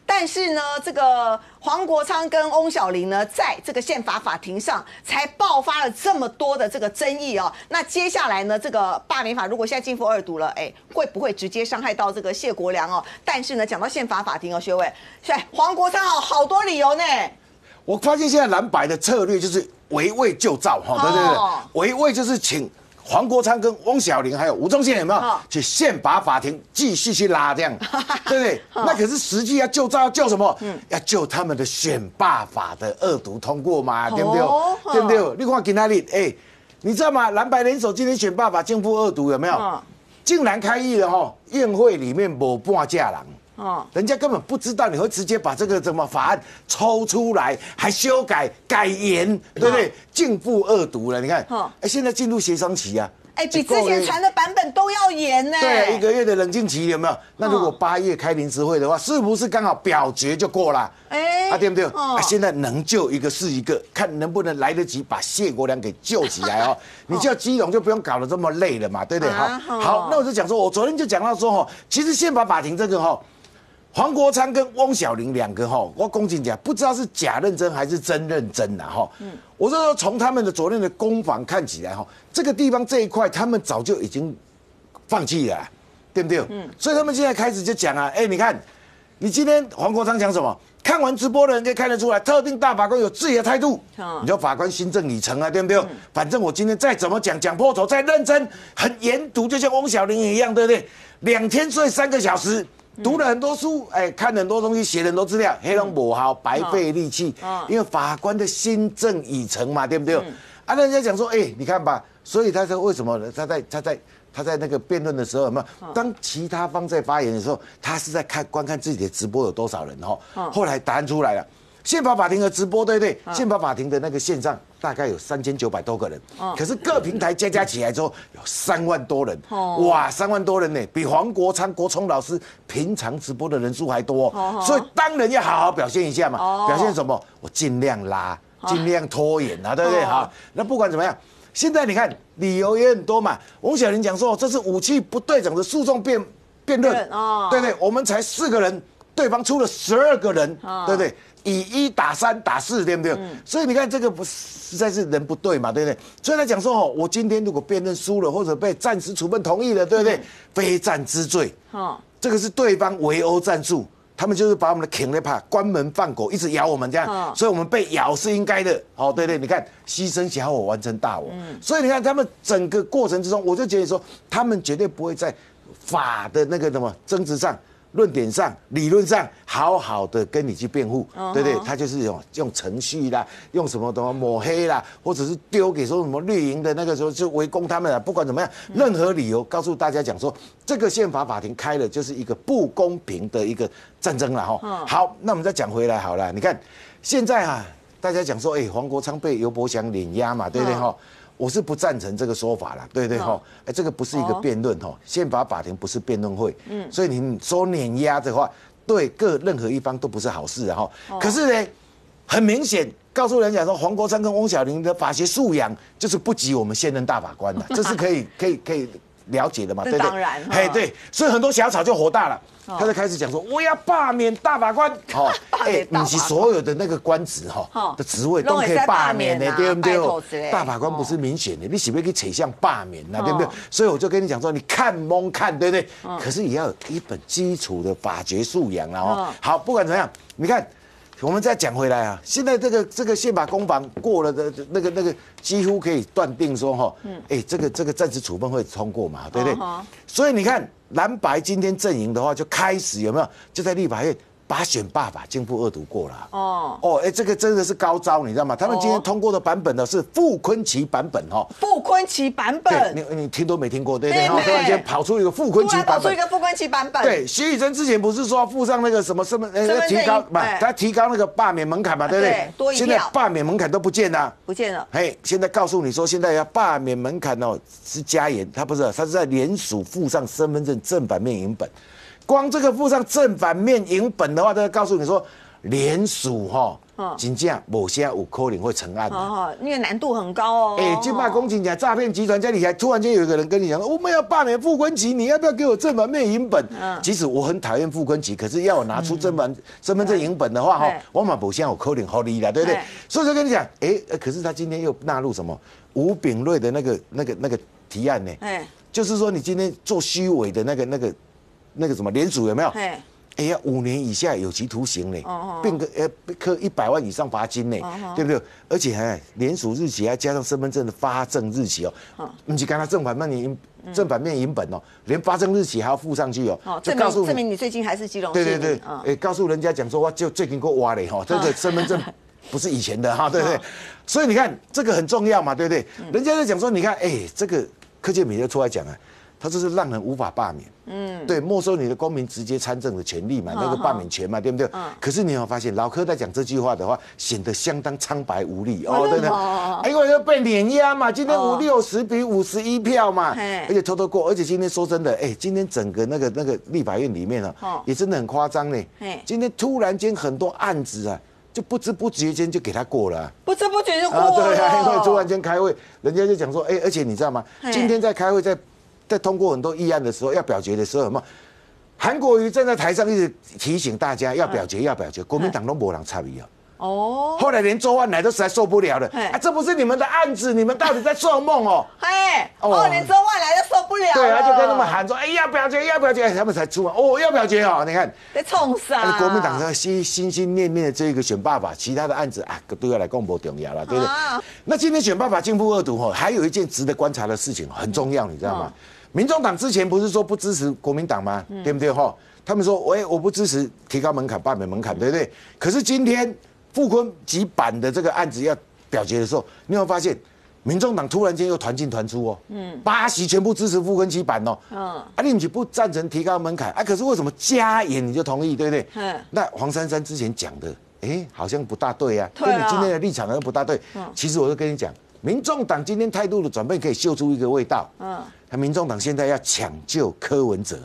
但是呢，这个黄国昌跟翁小玲呢，在这个宪法法庭上才爆发了这么多的这个争议哦。那接下来呢，这个罢免法如果现在进入2读了，会不会直接伤害到这个谢国良哦？但是呢，讲到宪法法庭哦，学委，黄国昌好多理由呢。 我发现现在蓝白的策略就是围魏救赵哈，对对对，围魏就是请黄国昌跟翁小玲还有吴宗宪有没有去宪法法庭继续去拉这样，对不对？那可是实际要救赵要救什么？要救他们的选罢法的2读通过嘛，对不对？对不对？你看今天你知道吗？蓝白联手今天选罢法进步2读有没有？竟然开议了哈，宴会里面没半价人。人家根本不知道你会直接把这个什么法案抽出来，还修改改研，对不对？进步2读了，你看，现在进入协商期啊， 比之前传的版本都要严呢。 对，1个月的冷静期有没有？那如果8月开临时会的话，是不是刚好表决就过了？对不对？现在能救一个是一个，看能不能来得及把谢国良给救起来哦。你叫基隆就不用搞得这么累了嘛，对不对？好，那我就讲说，我昨天就讲到说其实宪法法庭这个黄国昌跟翁小玲2个我公正讲，不知道是假认真还是真认真呐我是说从他们的昨天的攻防看起来这个地方这一块他们早就已经放弃了，对不对？所以他们现在开始就讲啊，你看，你今天黄国昌讲什么？看完直播的人可以看得出来，特定大法官有自己的态度。你说法官新政已成啊，对不对？反正我今天再怎么讲破头，再认真，很研读，就像翁小玲一样，对不对？2天睡3个小时。读了很多书，看了很多东西，写了很多资料，黑龙不好，白费力气。因为法官的新政已成嘛，对不对？人家讲说，你看吧，所以他说为什么呢？他在那个辩论的时候，有没有？当其他方在发言的时候，他是在观看自己的直播有多少人后来答案出来了。宪法法庭的直播，对不对？宪法法庭的那个线上大概有3900多个人，可是各平台加起来之后有3万多人，哇，3万多人呢，比黄国昌、国聪老师平常直播的人数还多，所以当然要好好表现一下嘛。表现什么？我尽量拉，尽量拖延啊，对不对？好，那不管怎么样，现在你看理由也很多嘛。翁小玲讲说这是武器不对等的诉讼辩论，对不对？我们才4个人，对方出了12个人，对不对？以1打3打4，对不对？所以你看这个实在是人不对嘛，对不对？所以他讲说我今天如果辩论输了，或者被暂时处分同意了，对不对？非战之罪，这个是对方围殴战术，他们就是把我们的 king 怕关门放狗，一直咬我们这样，所以我们被咬是应该的。对对，你看牺牲小我完成大我，所以你看他们整个过程之中，我就觉得说他们绝对不会在法的那个什么争执上。论点上、理论上，好好的跟你去辩护，对不对？他就是用程序啦，用什么抹黑啦，或者是丢给说什么绿营的那个时候就围攻他们啦。不管怎么样，任何理由告诉大家讲说，这个宪法法庭开了就是一个不公平的一个战争了好，那我们再讲回来好了，你看现在大家讲说，黄国昌被尤伯祥碾压嘛，对不对我是不赞成这个说法啦，对不对这个不是一个辩论宪法法庭不是辩论会，所以你说碾压的话，对任何一方都不是好事可是呢，很明显告诉人家说，黄国昌跟翁小玲的法学素养就是不及我们现任大法官的，这是可以了解的嘛，对不对？当然，对，所以很多小草就火大了。他就开始讲说，我要罢免大法官，不是所有的那个官职的职位都可以罢免的，对不对？大法官不是民选的，你是不是可以扯向罢免呢？对不对？所以我就跟你讲说，你看蒙看，对不对？可是也要有一本基础的法学素养了好，不管怎么样，你看。我们再讲回来现在这个宪法攻防过了的那个几乎可以断定说这个暂时处分会通过嘛，对不对？所以你看蓝白今天阵营的话就开始有没有就在立法院把选罢法进步2读过了这个真的是高招，你知道吗？他们今天通过的版本呢是傅崑萁版本傅崑萁版本， 你听都没听过，对不对？突然间跑出一个傅崑萁版本，对，徐宇珍之前不是说附上那个什么身份提高他提高那个罢免门槛嘛，对不对？多一票，现在罢免门槛都不见了，现在告诉你说现在要罢免门槛是加严，他是在联署附上身份证正反面影本。光这个附上正反面影本的话，都要告诉你说，联署真正某些有可能会成案的。 因为难度很高哦。 金马公警讲诈骗集团家里还突然间有一个人跟你讲，我们要罢免傅昆萁，你要不要给我正反面影本？即使我很讨厌傅昆萁，可是要我拿出身份证影本的话，我嘛某些有可能合理的，对不对？所以就跟你讲，可是他今天又纳入什么吴秉叡的那个提案呢？就是说你今天做虚伪的那个什么联署有没有？要5年以下有期徒刑呢，并科100万以上罚金呢，对不对？而且联署日期还加上身份证的发证日期不是刚才正反面影本连发证日期还要附上去就告诉证明你最近还是基隆市民。 对，告诉人家讲说，我就最近给我挖了这个身份证不是以前的对不对？所以你看这个很重要嘛，对不对？人家在讲说，你看这个柯建铭就出来讲他这是让人无法罢免，对，没收你的公民直接参政的权利嘛，那个罢免权嘛，对不对？可是你有没有发现，老柯在讲这句话的话，显得相当苍白无力对不对？因为要被碾压嘛，今天60比51票嘛，而且偷偷过，而且今天说真的，今天整个那个立法院里面也真的很夸张呢。今天突然间很多案子就不知不觉间就给他过了， 不知不觉就过了。 对啊，因为突然间开会，人家就讲说，而且你知道吗？今天在开会在通过很多议案的时候，要表决的时候，韩国瑜站在台上一直提醒大家要表决，国民党都没人参与后来连周恩来都实在受不了了，这不是你们的案子，你们到底在做梦连周恩来都受不了了， 对，就跟他们喊说，要表决，他们才出来，要表决你看， 在冲啥？ 国民党心念的这个选爸爸，其他的案子对他来讲不重要了，对不对？那今天选爸爸进步2读还有一件值得观察的事情很重要，你知道吗？民众党之前不是说不支持国民党吗？对不对他们说，我不支持提高门槛、罢免门槛，对不对？可是今天傅昆萁版的这个案子要表决的时候，你有没有发现，民众党突然间又团进团出8席全部支持傅昆萁版你们不赞成提高门槛可是为什么加严你就同意，对不对？那黄珊珊之前讲的，好像不大对跟你今天的立场好像不大对。其实我就跟你讲，民众党今天态度的转变可以嗅出一个味道。民众党现在要抢救柯文哲，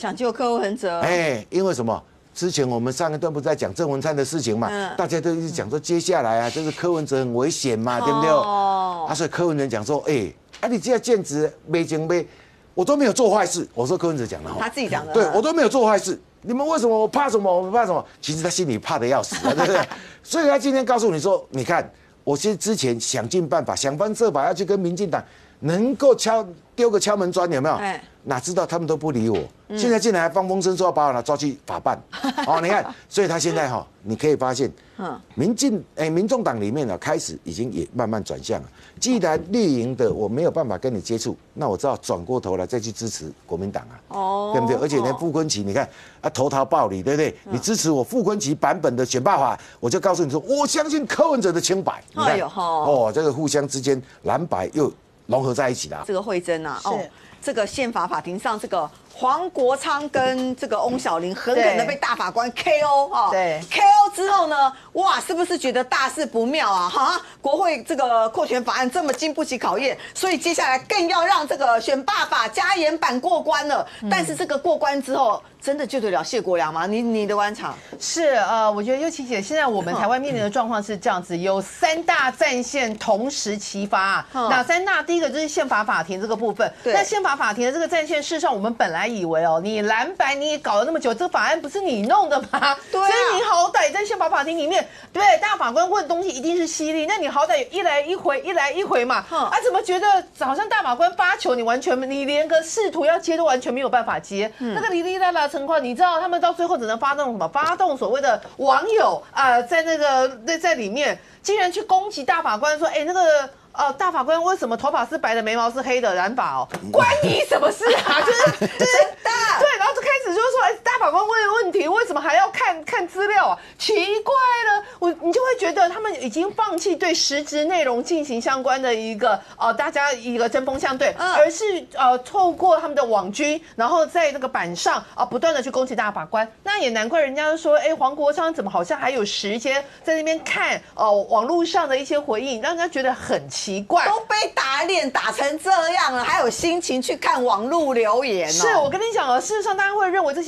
因为什么？之前我们上一段不是在讲郑文灿的事情嘛，大家都一直讲说接下来就是柯文哲很危险嘛，对不对？所以柯文哲讲说，你这样建职没经没，我都没有做坏事。我说柯文哲讲的他自己讲的， 对我都没有做坏事。你们为什么我怕什么？我怕什么？其实他心里怕的要死对不对？所以他今天告诉你说，你看，我之前想尽办法，想方设法要去跟民进党能够丢个敲门砖，有没有？哪知道他们都不理我，现在竟然还放风声说要把我抓去法办你看，所以他现在你可以发现，民众党里面开始已经也慢慢转向了。既然绿营的我没有办法跟你接触，那我只好转过头来再去支持国民党对不对？而且呢，傅昆萁你看投桃报李，对不对？你支持我傅昆萁版本的选罢法，我就告诉你说，我相信柯文哲的清白。你看这个互相之间蓝白又融合在一起的这个慧珍这个宪法法庭上，这个黄国昌跟这个翁小玲狠狠的被大法官 KO 对 KO 之后呢，哇，是不是觉得大事不妙国会这个扩权法案这么经不起考验，所以接下来更要让这个选罢法加严版过关了。但是这个过关之后，真的救得了谢国良吗？你的观察是我觉得尤其姐，现在我们台湾面临的状况是这样子，有3大战线同时齐发哪3大？第一个就是宪法法庭这个部分。那宪法法庭的这个战线，事实上我们本来以为你蓝白你也搞了那么久，这个法案不是你弄的吗？所以你好歹在宪法法庭里面，对不对？大法官问东西一定是犀利，那你好歹一来一回嘛。怎么觉得好像大法官发球，你连个试图要接都完全没有办法接？那个哩哩啦啦情况，你知道他们到最后只能发动所谓的网友在里面，竟然去攻击大法官说，大法官为什么头发是白的，眉毛是黑的，染发关你什么事就是真的对，然后就开始就是说，大法官问问题，为什么还要看资料奇怪了，你就会觉得他们已经放弃对实质内容进行相关的一个大家一个针锋相对，而是透过他们的网军，然后在那个板上不断的去攻击大法官。那也难怪人家说，黄国昌怎么好像还有时间在那边看网络上的一些回应，让人家觉得很奇怪， 都被打脸打成这样了，还有心情去看网络留言是我跟你讲事实上大家会认为这些大法官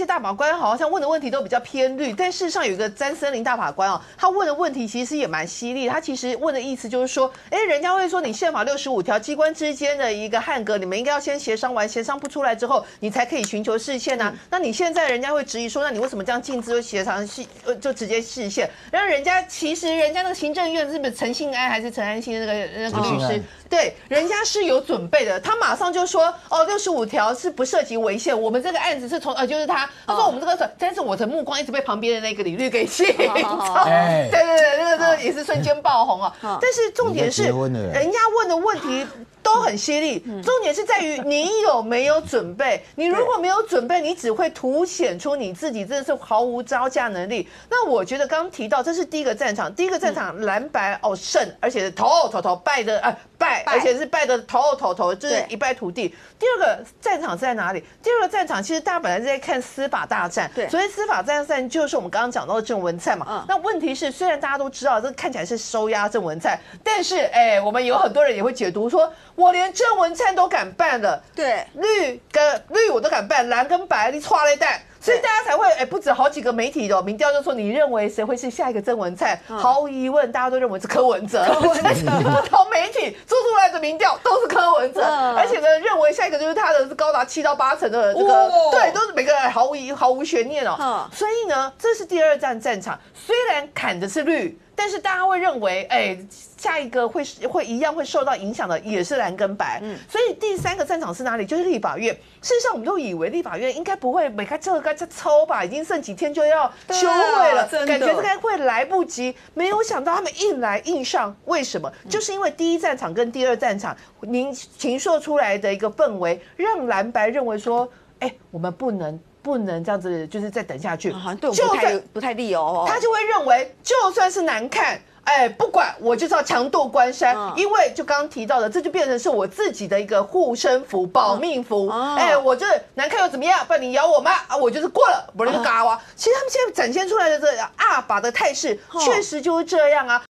官好像问的问题都比较偏绿，但事实上有一个詹森林大法官哦，他问的问题其实也蛮犀利。他其实问的意思就是说，人家会说你宪法65条机关之间的一个汉格，你们应该要先协商完，协商不出来之后，你才可以寻求释宪啊。那你现在人家会质疑说，那你为什么这样禁止协商就直接释宪？然后人家其实人家那个行政院是不是陈信安还是陈安信那个律师？对，人家是有准备的，他马上就说65条是不涉及违宪，我们这个案子是从就是他说我们这个，但是我的目光一直被旁边的那个李律给吸引住，对，那个也是瞬间爆红啊。但是重点是，人家问的问题都很犀利，重点是在于你有没有准备。你如果没有准备，你只会凸显出你自己真的是毫无招架能力。那我觉得刚刚提到这是第一个战场，蓝白胜，而且头败的败，而且是败的头，就是一败涂地。第二个战场是在哪里？第二个战场其实大家本来是在看司法大战，所以司法大战就是我们刚刚讲到的郑文灿嘛。那问题是，虽然大家都知道这看起来是收押郑文灿，但是我们有很多人也会解读说，我连郑文灿都敢办了，对，绿我都敢办，蓝跟白你错了一蛋。所以大家才会不止好几个媒体的民调就说，你认为谁会是下一个郑文灿？毫无疑问，大家都认为是柯文哲。不同媒体做出来的民调都是柯文哲，而且呢，认为下一个就是他的是高达7到8成的这个，对，都是每个人毫无悬念哦。所以呢，这是第二战场，虽然砍的是绿。但是大家会认为，下一个会一样会受到影响的也是蓝跟白，所以第三个战场是哪里？就是立法院。事实上，我们都以为立法院应该不会每开这抽吧，已经剩几天就要休会了，感觉这个会来不及。没有想到他们硬来硬上，为什么？就是因为第一战场跟第二战场您形塑出来的一个氛围，让蓝白认为说，我们不能这样子，就是再等下去，好像对我们不太利哦。他就会认为，就算是难看，不管我就是要强渡关山，因为就刚刚提到的，这就变成是我自己的一个护身符、保命符。我这难看又怎么样？不然你咬我吗？我就是过了，我就是嘎哇。其实他们现在展现出来的这阿法的态势，确实就是这样啊。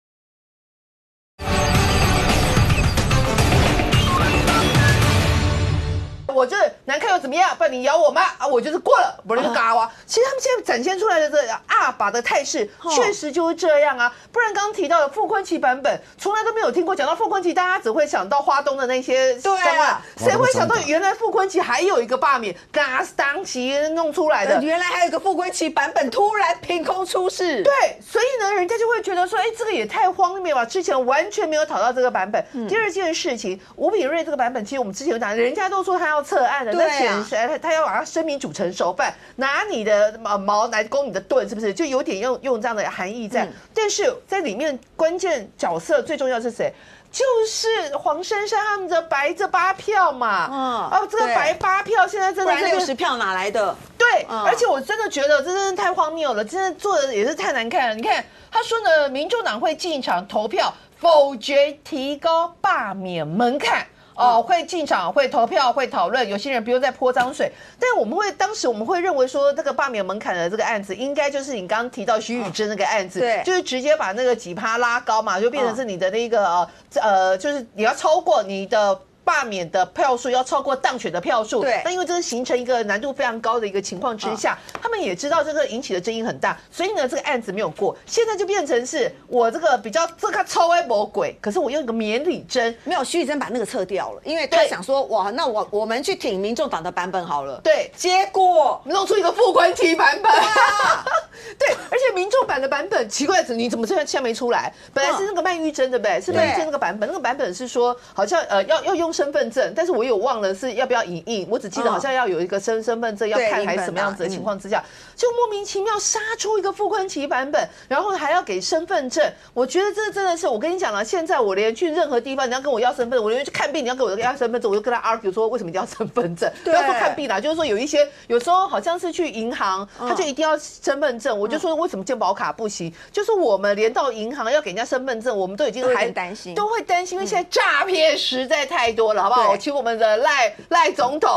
我这难看又怎么样？不然你咬我吗？我就是过了，我就是嘎哇。其实他们现在展现出来的这阿法的态势，确实就是这样啊。不然刚刚提到的傅昆萁版本，从来都没有听过。讲到傅昆萁，大家只会想到花东的那些对啊，谁会想到原来傅昆萁还有一个罢免，嘎当期弄出来的， 原来还有一个傅昆萁版本突然凭空出世。 对，所以呢，人家就会觉得说，这个也太荒谬了，之前完全没有讨到这个版本。第二件事情，吴秉瑞这个版本，其实我们之前有讲，人家都说他要策案的，那他要把他声明煮成熟饭，拿你的矛来攻你的盾，是不是？就有点用这样的含义在。但是在里面关键角色最重要是谁？就是黄珊珊他们的白这8票嘛。这个白8票现在真的 60票哪来的？ 对，而且我真的觉得这真的太荒谬了，真的做的也是太难看了。你看他说呢，民众党会进场投票否决提高罢免门槛。会进场、会投票、会讨论，有些人不用再泼脏水。但当时我们会认为说，这个罢免门槛的这个案子，应该就是你刚刚提到徐宇珍那个案子，对，就是直接把那个几趴拉高嘛，就变成是你的那个就是你要超过你的罢免的票数要超过当选的票数，对，那因为这是形成一个难度非常高的一个情况之下，他们也知道这个引起的争议很大，所以呢，这个案子没有过，现在就变成是我这个比较这个超微魔鬼，可是我用一个免礼针， 没有徐宇珍把那个撤掉了，因为他想说哇，那我们去挺民众党的版本好了， 对， 结果弄出一个傅昆萁版本，对，而且民众版的版本奇怪，你怎么现在没出来？本来是那个曼玉珍对不对？是曼玉珍那个版本，那个版本是说好像要用身份证，但是我有忘了是要不要影印，我只记得好像要有一个身份证要看还是什么样子的情况之下，就莫名其妙杀出一个傅昆萁版本，然后还要给身份证。我觉得这真的是，我跟你讲了，现在我连去任何地方你要跟我要身份，我连去看病你要跟我要身份证，我就跟他 argue 说为什么一定要身份证？不要说看病啦，就是说有时候好像是去银行，他就一定要身份证，我就说为什么健保卡不行？就是我们连到银行要给人家身份证，我们都已经都会担心，因为现在诈骗实在太多了，好不好？请我们的赖总统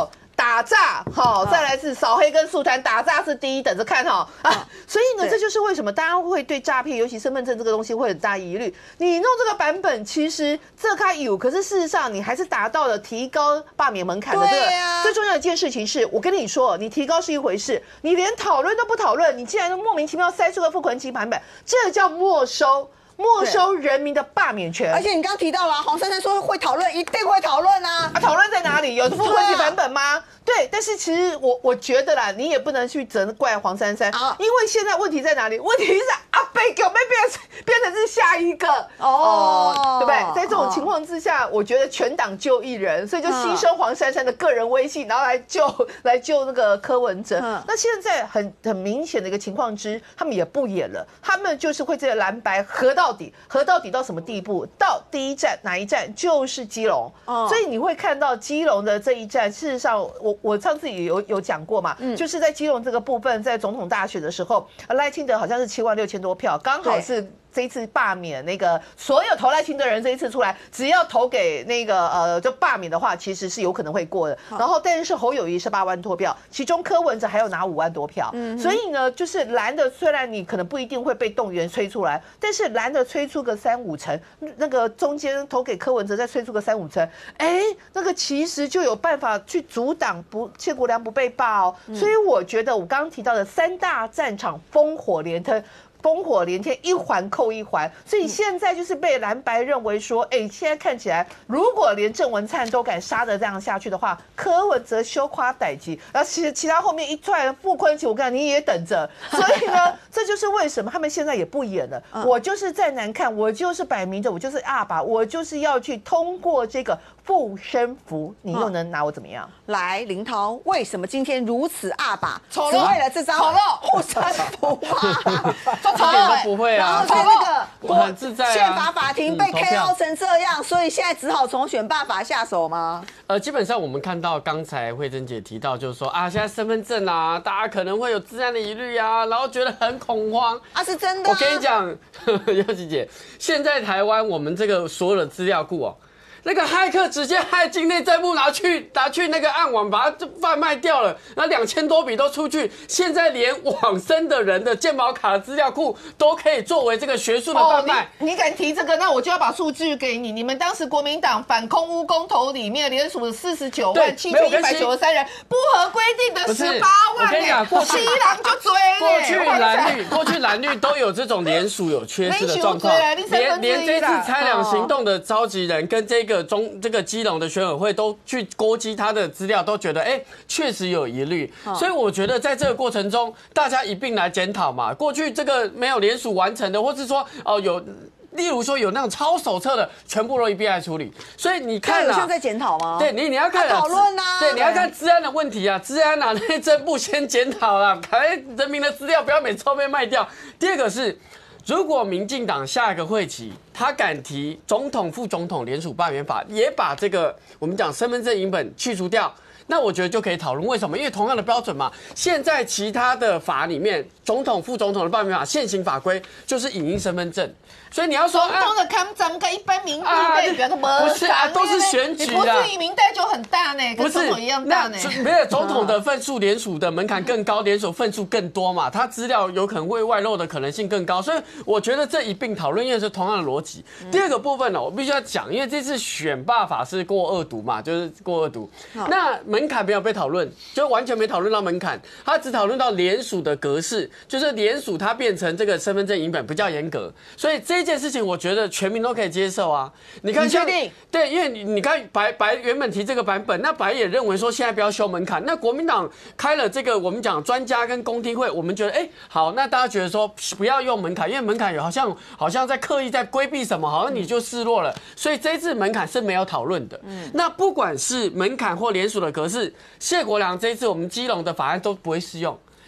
打诈，好，再来是扫黑跟肃贪，打诈是第一，等着看哈啊。所以呢，这就是为什么大家会对诈骗，尤其身份证这个东西会很大疑虑。你弄这个版本，其实这开有，可是事实上你还是达到了提高罢免门槛的这个最重要的一件事情是，我跟你说，你提高是一回事，你连讨论都不讨论，你竟然莫名其妙塞出个傅昆萁版本，这叫没收人民的罢免权。 而且你刚刚提到了黄珊珊说会讨论，一定会讨论啊！ 讨论在哪里？有傅昆萁版本吗？对，但是其实我觉得啦，你也不能去责怪黄珊珊，因为现在问题在哪里？问题是阿北有没有变成是下一个对不对？在这种情况之下，我觉得全党就一人，所以就牺牲黄珊珊的个人威信，然后来救那个柯文哲。那现在很明显的一个情况之，他们也不演了，他们就是会这个蓝白合到底到什么地步？到第一站哪一站就是基隆，所以你会看到基隆的这一站，事实上我上次也有讲过嘛，就是在基隆这个部分，在总统大选的时候，赖清德好像是76000多票，刚好是这一次罢免那个所有投赖清德人这一次出来，只要投给那个就罢免的话，其实是有可能会过的。然后但是侯友宜是8万多票，其中柯文哲还有拿5万多票，所以呢，就是蓝的虽然你可能不一定会被动员催出来，但是蓝的催出个3-5成，那个中间投给柯文哲再催出个3-5成，那个其实就有办法去阻挡谢国良不被罢哦。所以我觉得我刚刚提到的3大战场烽火连天，一环扣一环，所以现在就是被蓝白认为说，现在看起来，如果连郑文灿都敢杀得这样下去的话，柯文哲羞夸歹极，然后其他后面一串傅昆萁，我跟你也等着。所以呢，这就是为什么他们现在也不演了。我就是再难看，我就是摆明着，我就是阿爸，我就是要去通过这个护身符，你又能拿我怎么样？ 来，林涛，为什么今天如此阿爸？只为了这张护身符啊！ 一点都不会啊！ 然后在那个我很自在啊！ 宪法法庭被 KO 成这样，所以现在只好从选罢法下手吗？ 基本上我们看到刚才慧珍姐提到，就是说啊，现在身份证啊，大家可能会有治安的疑虑啊，然后觉得很恐慌啊，是真的。 我跟你讲，尤琪姐，现在台湾我们这个所有的资料库哦。那个骇客直接害境内账簿拿去那个暗网把它贩卖掉了，然后2000多笔都出去，现在连往生的人的健保卡的资料库都可以作为这个学术的贩卖。 你敢提这个，那我就要把数据给你。你们当时国民党反空污公投里面连署49万7193人，不合规定的18万。 我跟你讲， 西郎就追过去蓝绿都有这种联署有缺失的状况，连这次拆两行动的召集人跟这个基隆的选委会都去勾稽他的资料，都觉得确实有疑虑，所以我觉得在这个过程中，大家一并来检讨嘛。过去这个没有联署完成的，或是说例如说有那种抄手册的，全部都一并来处理。所以你看有像在检讨吗？ 对，你要看讨论啊， 对，你要看治安的问题啊，治安啊，内政部先检讨啦，人民的资料不要每次都被卖掉。第二个是。如果民进党下一个会期，他敢提总统、副总统联署罢免法，也把这个我们讲身份证影本去除掉，那我觉得就可以讨论为什么？因为同样的标准嘛，现在其他的法里面，总统、副总统的罢免法现行法规就是影音身份证，所以你要说总统的看咱们跟一般民意代表都不是啊，都是选举啊， 你国民民代就很大呢，跟总统一样大呢。 没有总统的份数联署的门槛更高，联署份数更多嘛，他资料有可能会外漏的可能性更高，所以我觉得这一并讨论，因为是同样的逻辑。第二个部分呢，我必须要讲，因为这次选罢法是过2读嘛，就是过2读，那门槛没有被讨论，就完全没讨论到门槛，他只讨论到联署的格式，就是联署它变成这个身份证影本比较严格，所以这件事情我觉得全民都可以接受啊。你看， 确定？ 对，因为你看白原本提这个版本，那白也认为说现在不要修门槛，那国民党开了这个我们讲专家跟公听会，我们觉得好，那大家觉得说不要用门槛，因为门槛好像在刻意在规避什么，好像你就示弱了，所以这一次门槛是没有讨论的。那不管是门槛或联署的格式，谢国良这一次我们基隆的法案都不会适用。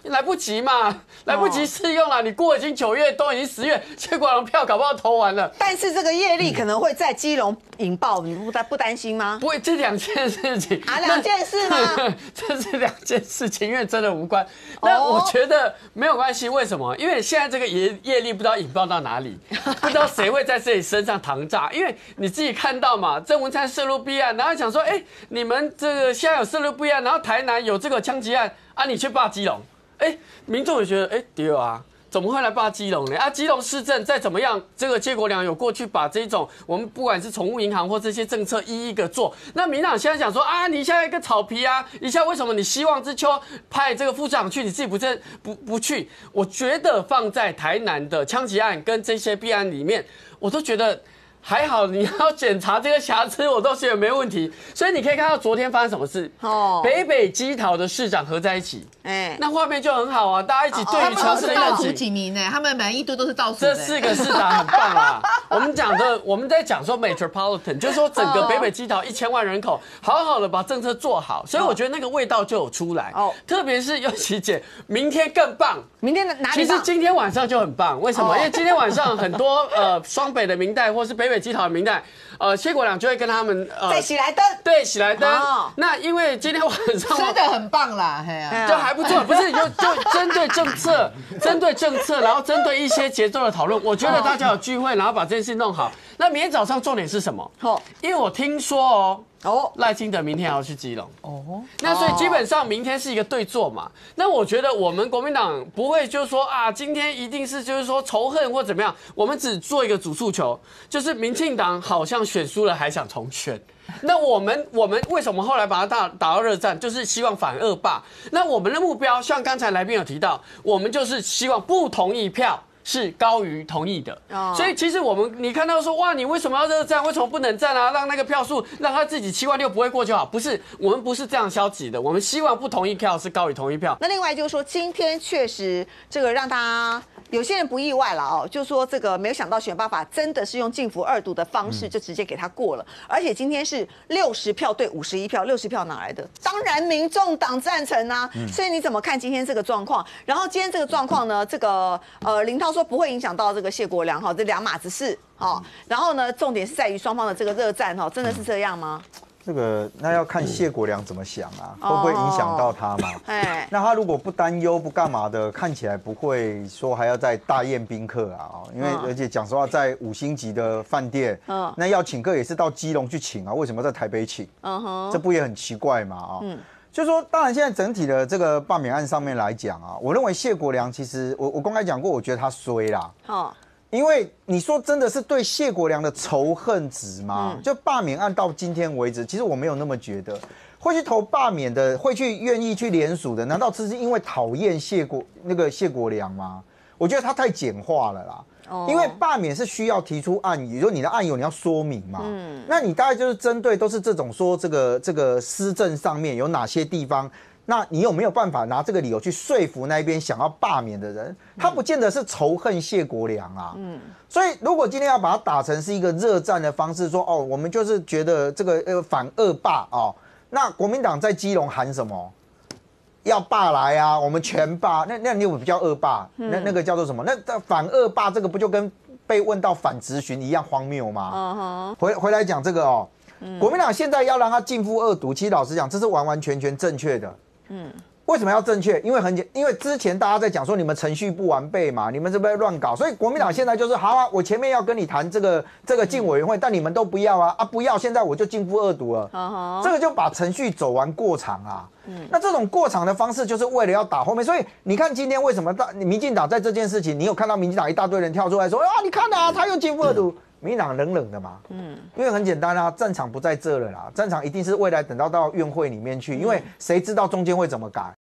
来不及嘛，来不及试用了。你过已经9月，都已经10月，谢国良票搞不好投完了。 但是这个业力可能会在基隆引爆，你不担心吗？ 不会，这2件事情啊，2件事吗？ 这是2件事情，因为真的无关。那我觉得没有关系，为什么？因为现在这个业力不知道引爆到哪里，不知道谁会在这里身上膛炸。因为你自己看到嘛，郑文灿涉入弊案，然后想说，哎，你们这个现在有涉入弊案，然后台南有这个枪击案啊，你去霸基隆，哎，民众也觉得，哎，对啊。怎么会来霸基隆呢？啊，基隆市政再怎么样，这个谢国良有过去把这种我们不管是宠物银行或这些政策一一个做。那民党现在讲说啊，你现在一个草皮啊，你现在为什么你希望之秋派这个副市长去，你自己不去？我觉得放在台南的枪击案跟这些弊案里面，我都觉得。还好，你要检查这个瑕疵，我都觉得没问题。所以你可以看到昨天发生什么事。北基桃的市长合在一起，那画面就很好啊，大家一起对于城市的愿景。 几名呢？他们满意度都是倒数。 这4个市长很棒啊！我们在讲说 metropolitan， 就是说整个北基桃1000万人口，好好的把政策做好，所以我觉得那个味道就有出来。特别是佑琪姐，明天更棒。 明天哪里棒？ 其实今天晚上就很棒，为什么？因为今天晚上很多双北的民代或是北基桃的民代，谢国良就会跟他们在喜来登， 对喜来登。那因为今天晚上吃的很棒啦， 就还不错，不是就针对政策，然后针对一些节奏的讨论，我觉得大家有聚会，然后把这件事弄好。那明天早上重点是什么？因为我听说赖清德明天还要去基隆那所以基本上明天是一个对坐嘛。那我觉得我们国民党不会就是说啊，今天一定是就是说仇恨或怎么样，我们只做一个主诉求，就是民进党好像选输了还想重选。那我们为什么后来把它打到热战，就是希望反恶霸。那我们的目标，像刚才来宾有提到，我们就是希望不同意票是高于同意的，所以其实你看到说哇，你为什么要热战？为什么不能战啊？让那个票数让他自己76000不会过就好？不是，我们不是这样消极的，我们希望不同意票是高于同意票。 那另外就是说，今天确实这个让大家有些人不意外了就是说这个没有想到选罢法真的是用禁服2读的方式就直接给他过了，而且今天是60票对51票，60票哪来的？当然民众党赞成啊，所以你怎么看今天这个状况？然后今天这个状况呢，这个林涛说不会影响到这个谢国良这2码子事然后呢，重点是在于双方的这个热战真的是这样吗？ 这个那要看谢国良怎么想啊，会不会影响到他嘛？那他如果不担忧不干嘛的，看起来不会说还要再大宴宾客啊，因为而且讲实话，在5星级的饭店，那要请客也是到基隆去请啊，为什么在台北请？这不也很奇怪嘛就是说，当然现在整体的这个罢免案上面来讲啊，我认为谢国良其实我公开讲过，我觉得他衰啦。因为你说真的是对谢国良的仇恨值吗？就罢免案到今天为止，其实我没有那么觉得会去投罢免的，会去愿意去联署的，难道只是因为讨厌谢国良吗？我觉得他太简化了啦。因为罢免是需要提出案由，就是你的案由你要说明嘛。那你大概就是针对都是这种说这个施政上面有哪些地方。那你有没有办法拿这个理由去说服那一边想要罢免的人？他不见得是仇恨谢国良啊。所以如果今天要把它打成是一个热战的方式，说我们就是觉得这个反恶霸那国民党在基隆喊什么？要罢来啊，我们全罢。那你有比较恶霸？那个叫做什么？那反恶霸这个不就跟被问到反质询一样荒谬吗？回来讲这个国民党现在要让他禁复2读，其实老实讲，这是完完全全正确的。为什么要正确？因为之前大家在讲说你们程序不完备嘛，你们是不是乱搞？所以国民党现在就是好啊，我前面要跟你谈这个禁委员会，但你们都不要啊，不要，现在我就禁复2读了。这个就把程序走完过场啊。那这种过场的方式就是为了要打后面，所以你看今天为什么民进党在这件事情，你有看到民进党一大堆人跳出来说你看啊，他又禁复2读。民进党冷冷的嘛，因为很简单啊，战场不在这了啦，战场一定是未来等到院会里面去，因为谁知道中间会怎么改？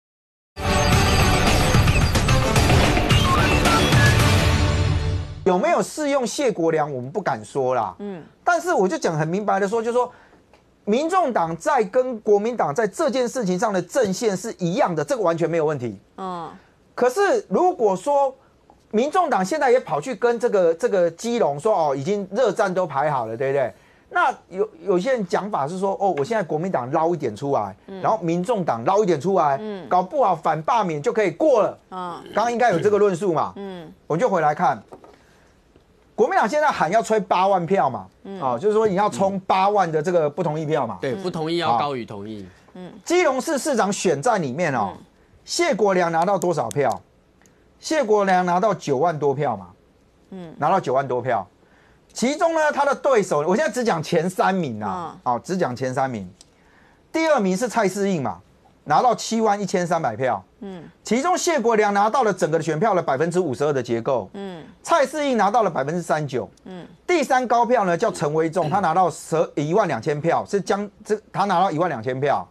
有没有适用谢国良，我们不敢说啦。但是我就讲很明白的说，就是说，民众党在跟国民党在这件事情上的阵线是一样的，这个完全没有问题。可是如果说民众党现在也跑去跟这个基隆说已经热战都排好了，对不对？ 那有些人讲法是说，哦，我现在国民党捞一点出来，然后民众党捞一点出来，搞不好反罢免就可以过了。刚刚应该有这个论述嘛。我就回来看，国民党现在喊要吹8万票嘛，就是说你要冲8万的这个不同意票嘛。 对，不同意要高于同意。 基隆市市长选战里面哦，谢国良拿到多少票？谢国良拿到9万多票嘛，拿到9万多票。其中呢，他的对手，我现在只讲前3名啊，只讲前3名。第2名是蔡适应嘛，拿到7万1300票，其中谢国良拿到了整个的选票的52%的结构，蔡适应拿到了39%，第3高票呢叫陈维仲，他拿到1万2000票，他拿到1万2000票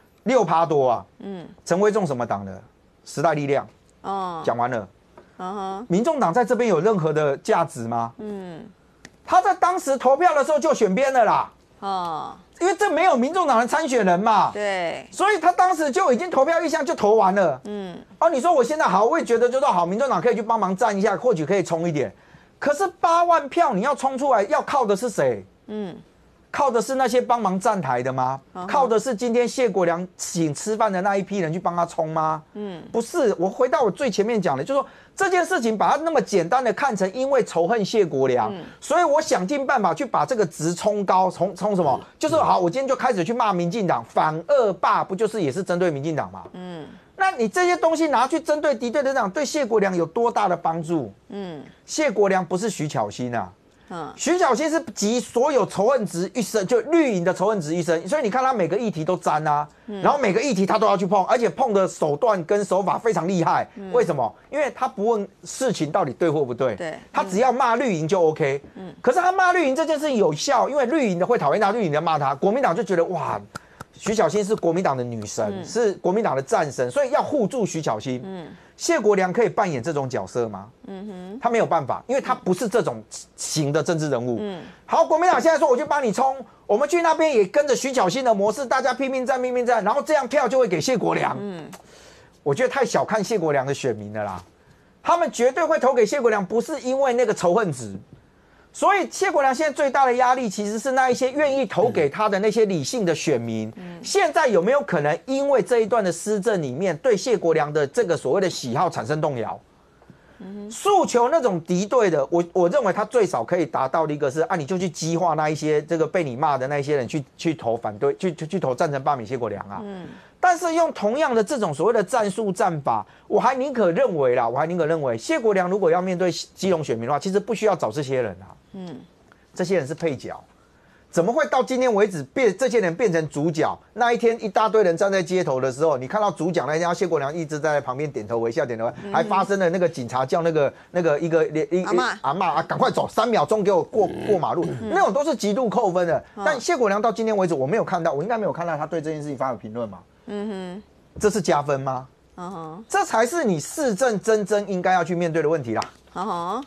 ，6%多啊，陈维仲什么党的？时代力量，讲完了，民众党在这边有任何的价值吗？他在当时投票的时候就选边了啦，因为这没有民众党的参选人嘛， 对， 所以他当时就已经投票意向就投完了，你说我现在好，我也觉得就说好，民众党可以去帮忙站一下，或许可以冲一点，可是8万票你要冲出来，要靠的是谁？靠的是那些帮忙站台的吗？靠的是今天谢国良请吃饭的那一批人去帮他冲吗？不是。我回到我最前面讲的，就是说这件事情把它那么简单的看成因为仇恨谢国良，所以我想尽办法去把这个值冲高，冲什么？就是好，我今天就开始去骂民进党，反恶霸不就是也是针对民进党吗？那你这些东西拿去针对敌对的党，对谢国良有多大的帮助？谢国良不是徐巧芯啊。徐巧芯是集所有仇恨值一身，就绿营的仇恨值一身，所以你看他每个议题都沾啊，然后每个议题他都要去碰，而且碰的手段跟手法非常厉害。为什么？因为他不问事情到底对或不对，他只要骂绿营就 OK。可是他骂绿营这件事情有效，因为绿营的会讨厌他，绿营的骂他，国民党就觉得哇，徐巧芯是国民党的女神，是国民党的战神，所以要护住徐巧芯。谢国良可以扮演这种角色吗？他没有办法，因为他不是这种型的政治人物。好，国民党现在说我去帮你冲，我们去那边也跟着徐巧芯的模式，大家拼命战，然后这样票就会给谢国良。我觉得太小看谢国良的选民了啦，他们绝对会投给谢国良，不是因为那个仇恨值。所以谢国良现在最大的压力其实是那一些愿意投给他的那些理性的选民。现在有没有可能因为这一段的施政里面对谢国良的这个所谓的喜好产生动摇？诉求那种敌对的，我认为他最少可以达到的一个是你就去激化那一些这个被你骂的那一些人去投反对，去投赞成罢免谢国良啊。但是用同样的这种所谓的战术战法，我还宁可认为谢国良如果要面对基隆选民的话，其实不需要找这些人啊。这些人是配角，怎么会到今天为止这些人变成主角？那一天一大堆人站在街头的时候，你看到主角那一天，谢国良一直在旁边点头微笑，还发生了那个警察叫那个一个阿嬷啊，赶快走，3秒钟给我过马路，那种都是极度扣分的。但谢国良到今天为止，我应该没有看到他对这件事情发表评论嘛？这是加分吗？这才是你市政真正应该要去面对的问题啦。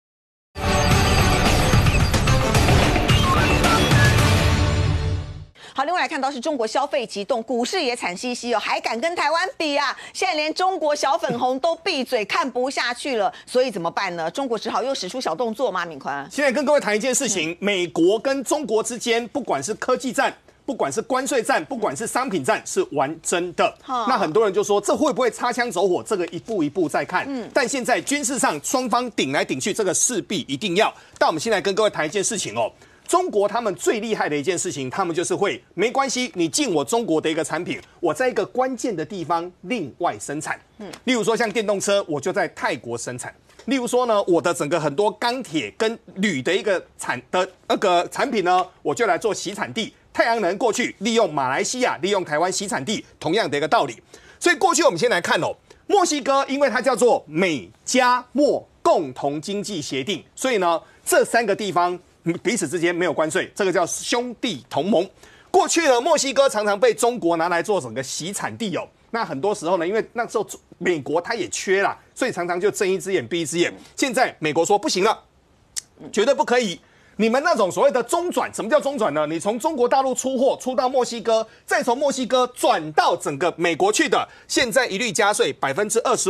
好，另外来看到是中国消费急冻，股市也惨兮兮哦，还敢跟台湾比啊？现在连中国小粉红都闭嘴看不下去了，所以怎么办呢？中国只好又使出小动作吗？敏宽， 现在跟各位谈一件事情，美国跟中国之间，不管是科技战，不管是关税战，不管是商品战，是玩真的。那很多人就说，这会不会擦枪走火？这个一步一步再看。但现在军事上双方顶来顶去，这个势必一定要。但我们现在跟各位谈一件事情哦。中国他们最厉害的一件事情，他们就是会没关系，你进我中国的一个产品，我在一个关键的地方另外生产。例如说像电动车，我就在泰国生产。例如说呢，我的整个很多钢铁跟铝的一个产品呢，我就来做洗产地。太阳能过去利用马来西亚、利用台湾洗产地，同样的一个道理。所以过去我们先来看哦，墨西哥因为它叫做美加墨共同经济协定，所以呢这3个地方彼此之间没有关税，这个叫兄弟同盟。过去呢，墨西哥常常被中国拿来做整个洗产地哦。那很多时候呢，因为那时候美国它也缺啦，所以常常就睁一只眼闭一只眼。现在美国说不行了，绝对不可以。你们那种所谓的中转，什么叫中转呢？你从中国大陆出货出到墨西哥，再从墨西哥转到整个美国去的，现在一律加税25%。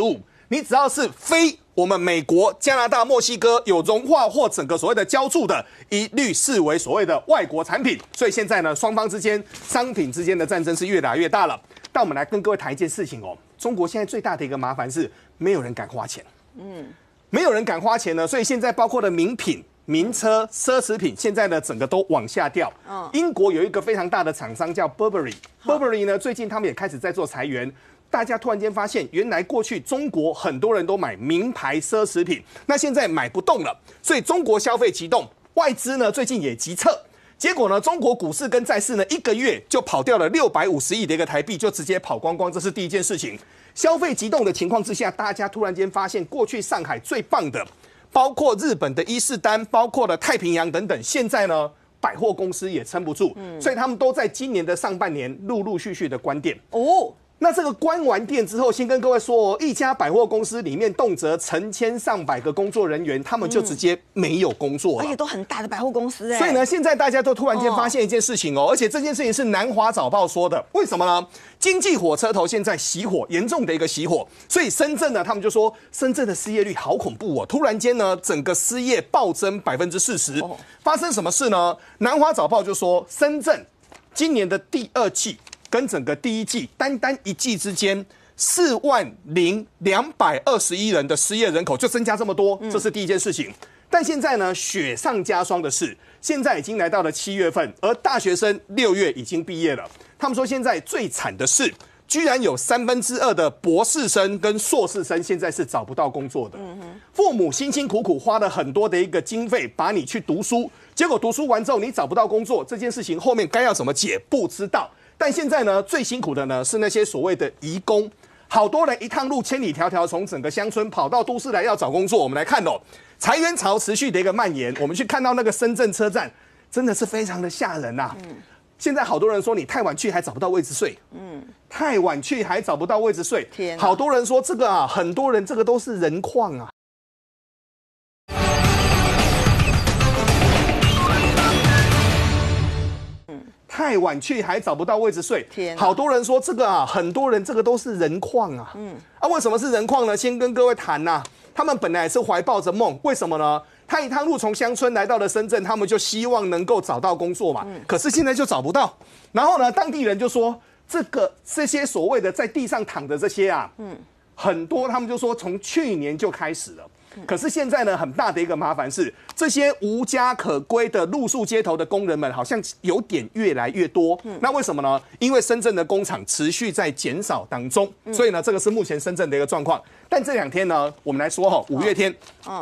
你只要是非我们美国、加拿大、墨西哥有融化或整个所谓的浇筑的，一律视为所谓的外国产品。所以现在呢，双方之间商品之间的战争是越打越大了。但我们来跟各位谈一件事情哦，中国现在最大的一个麻烦是没有人敢花钱，没有人敢花钱呢，所以现在包括了名品、名车、奢侈品，现在呢整个都往下掉。英国有一个非常大的厂商叫 Burberry 呢，最近他们也开始在做裁员。大家突然间发现，原来过去中国很多人都买名牌奢侈品，那现在买不动了，所以中国消费急动，外资呢最近也急撤。结果呢，中国股市跟债市呢1个月就跑掉了650亿的一个台币，就直接跑光光，这是第一件事情。消费急动的情况之下，大家突然间发现，过去上海最棒的，包括日本的伊势丹，包括了太平洋等等，现在呢百货公司也撑不住，所以他们都在今年的上半年陆陆续续的关店。那这个关完店之后，先跟各位说，一家百货公司里面动辄成千上百个工作人员，他们就直接没有工作了， 而且都很大的百货公司。 所以呢，现在大家都突然间发现一件事情而且这件事情是南华早报说的，为什么呢？经济火车头现在熄火，严重的一个熄火，所以深圳呢，他们就说深圳的失业率好恐怖突然间呢，整个失业暴增40%。发生什么事呢？南华早报就说，深圳今年的第2季。跟整个第1季单一季之间40221人的失业人口就增加这么多，这是第一件事情。但现在呢，雪上加霜的是，现在已经来到了7月份，而大学生6月已经毕业了。他们说现在最惨的是，居然有2/3的博士生跟硕士生现在是找不到工作的。父母辛辛苦苦花了很多的一个经费把你去读书，结果读书完之后你找不到工作，这件事情后面该要怎么解不知道。但现在呢，最辛苦的呢是那些所谓的移工，好多人一趟路千里迢迢从整个乡村跑到都市来要找工作。我们来看裁员潮持续的一个蔓延，我们去看到那个深圳车站，真的是非常的吓人呐。现在好多人说你太晚去还找不到位置睡，太晚去还找不到位置睡，好多人说这个很多人这个都是人矿啊。太晚去还找不到位置睡，好多人说这个很多人这个都是人矿啊。为什么是人矿呢？先跟各位谈他们本来也是怀抱着梦，为什么呢？他一趟路从乡村来到了深圳，他们就希望能够找到工作嘛。可是现在就找不到。然后呢，当地人就说，这些所谓的在地上躺的这些很多他们就说从去年就开始了。可是现在呢，很大的一个麻烦是，这些无家可归的露宿街头的工人们，好像有点越来越多。那为什么呢？因为深圳的工厂持续在减少当中，所以呢，这个是目前深圳的一个状况。但这2天呢，我们来说5月天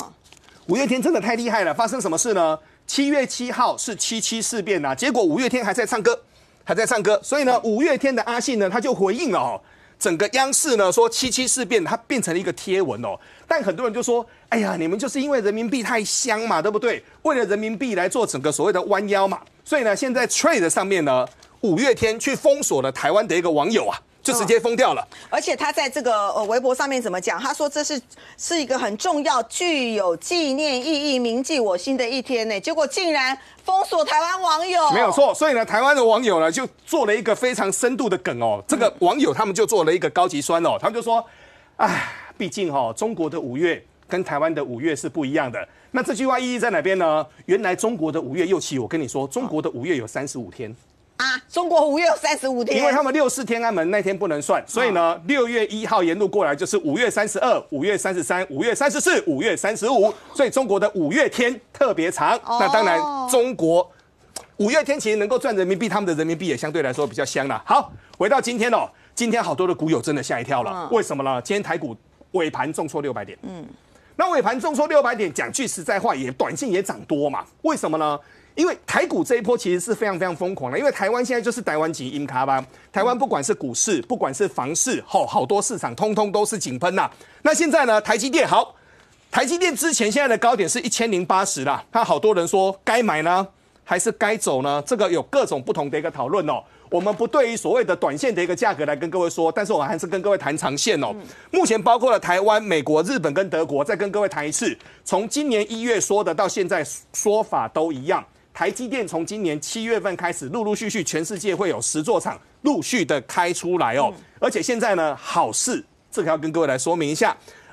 ，5月天真的太厉害了，发生什么事呢？7月7号是7·7事变结果5月天还在唱歌，所以呢，5月天的阿信呢，他就回应了整个央视呢说7·7事变，它变成了一个贴文但很多人就说，哎呀，你们就是因为人民币太香嘛，对不对？为了人民币来做整个所谓的弯腰嘛，所以呢，现在 Trade 上面呢，5月天去封锁了台湾的一个网友就直接封掉了。 而且他在这个微博上面怎么讲？他说这是一个很重要、具有纪念意义、铭记我心的一天呢。结果竟然封锁台湾网友， 没有错。所以呢，台湾的网友呢就做了一个非常深度的梗这个网友他们就做了一个高级酸他们就说，毕竟中国的5月跟台湾的5月是不一样的。那这句话意义在哪边呢？原来中国的5月6·7，我跟你说，中国的5月有35天。 中国5月有35天， 因为他们6·4天安门那天不能算，所以呢，6月1号沿路过来就是5月32、5月33、5月34、5月35，所以中国的5月天特别长。那当然，中国5月天其实能够赚人民币，他们的人民币也相对来说比较香了。好，回到今天今天好多的股友真的吓一跳了，为什么呢？今天台股尾盘重挫600点，那尾盘重挫600点，讲句实在话，短线也涨多嘛？为什么呢？因为台股这一波其实是非常非常疯狂的，因为台湾现在就是台湾级阴卡吧，台湾不管是股市，不管是房市，好多市场通通都是井喷呐。那现在呢，台积电之前现在的高点是1080啦，那好多人说该买呢，还是该走呢？这个有各种不同的一个讨论我们不对于所谓的短线的一个价格来跟各位说，但是我还是跟各位谈长线目前包括了台湾、美国、日本跟德国，再跟各位谈一次，从今年1月说的到现在说法都一样。台积电从今年7月份开始，陆陆续续全世界会有10座厂陆续的开出来而且现在呢，好事这个要跟各位来说明一下。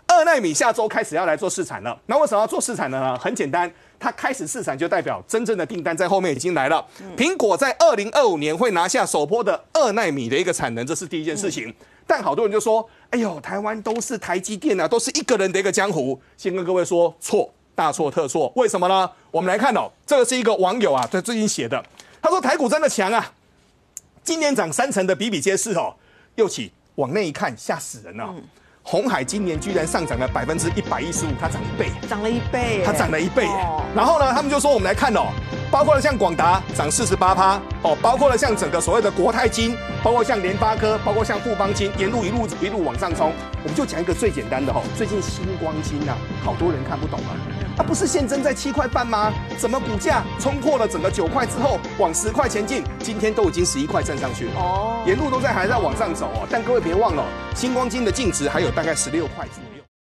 2奈米下周开始要来做试产了。那为什么要做试产呢？很简单，它开始试产就代表真正的订单在后面已经来了。苹果在2025年会拿下首波的2奈米的一个产能，这是第一件事情。但好多人就说，哎呦，台湾都是台积电啊，都是一个人的一个江湖。先跟各位说，错，大错特错。为什么呢？我们来看哦，这个是一个网友啊，在最近写的，他说台股真的强啊，今年涨30%的比比皆是哦。又起往内一看，吓死人了。鸿海今年居然上涨了115%，它涨1倍， 涨了1倍， 它涨了1倍。然后呢，他们就说我们来看哦，包括了像广达涨48%哦，包括了像整个所谓的国泰金，包括像联发科，包括像富邦金，一路往上冲。我们就讲一个最简单的哦，最近星光金啊，好多人看不懂啊。它不是现增在7块半吗？怎么股价冲破了整个9块之后，往10块前进？今天都已经11块站上去了哦，沿路都还在往上走哦。但各位别忘了，星光金的净值还有大概16块左右。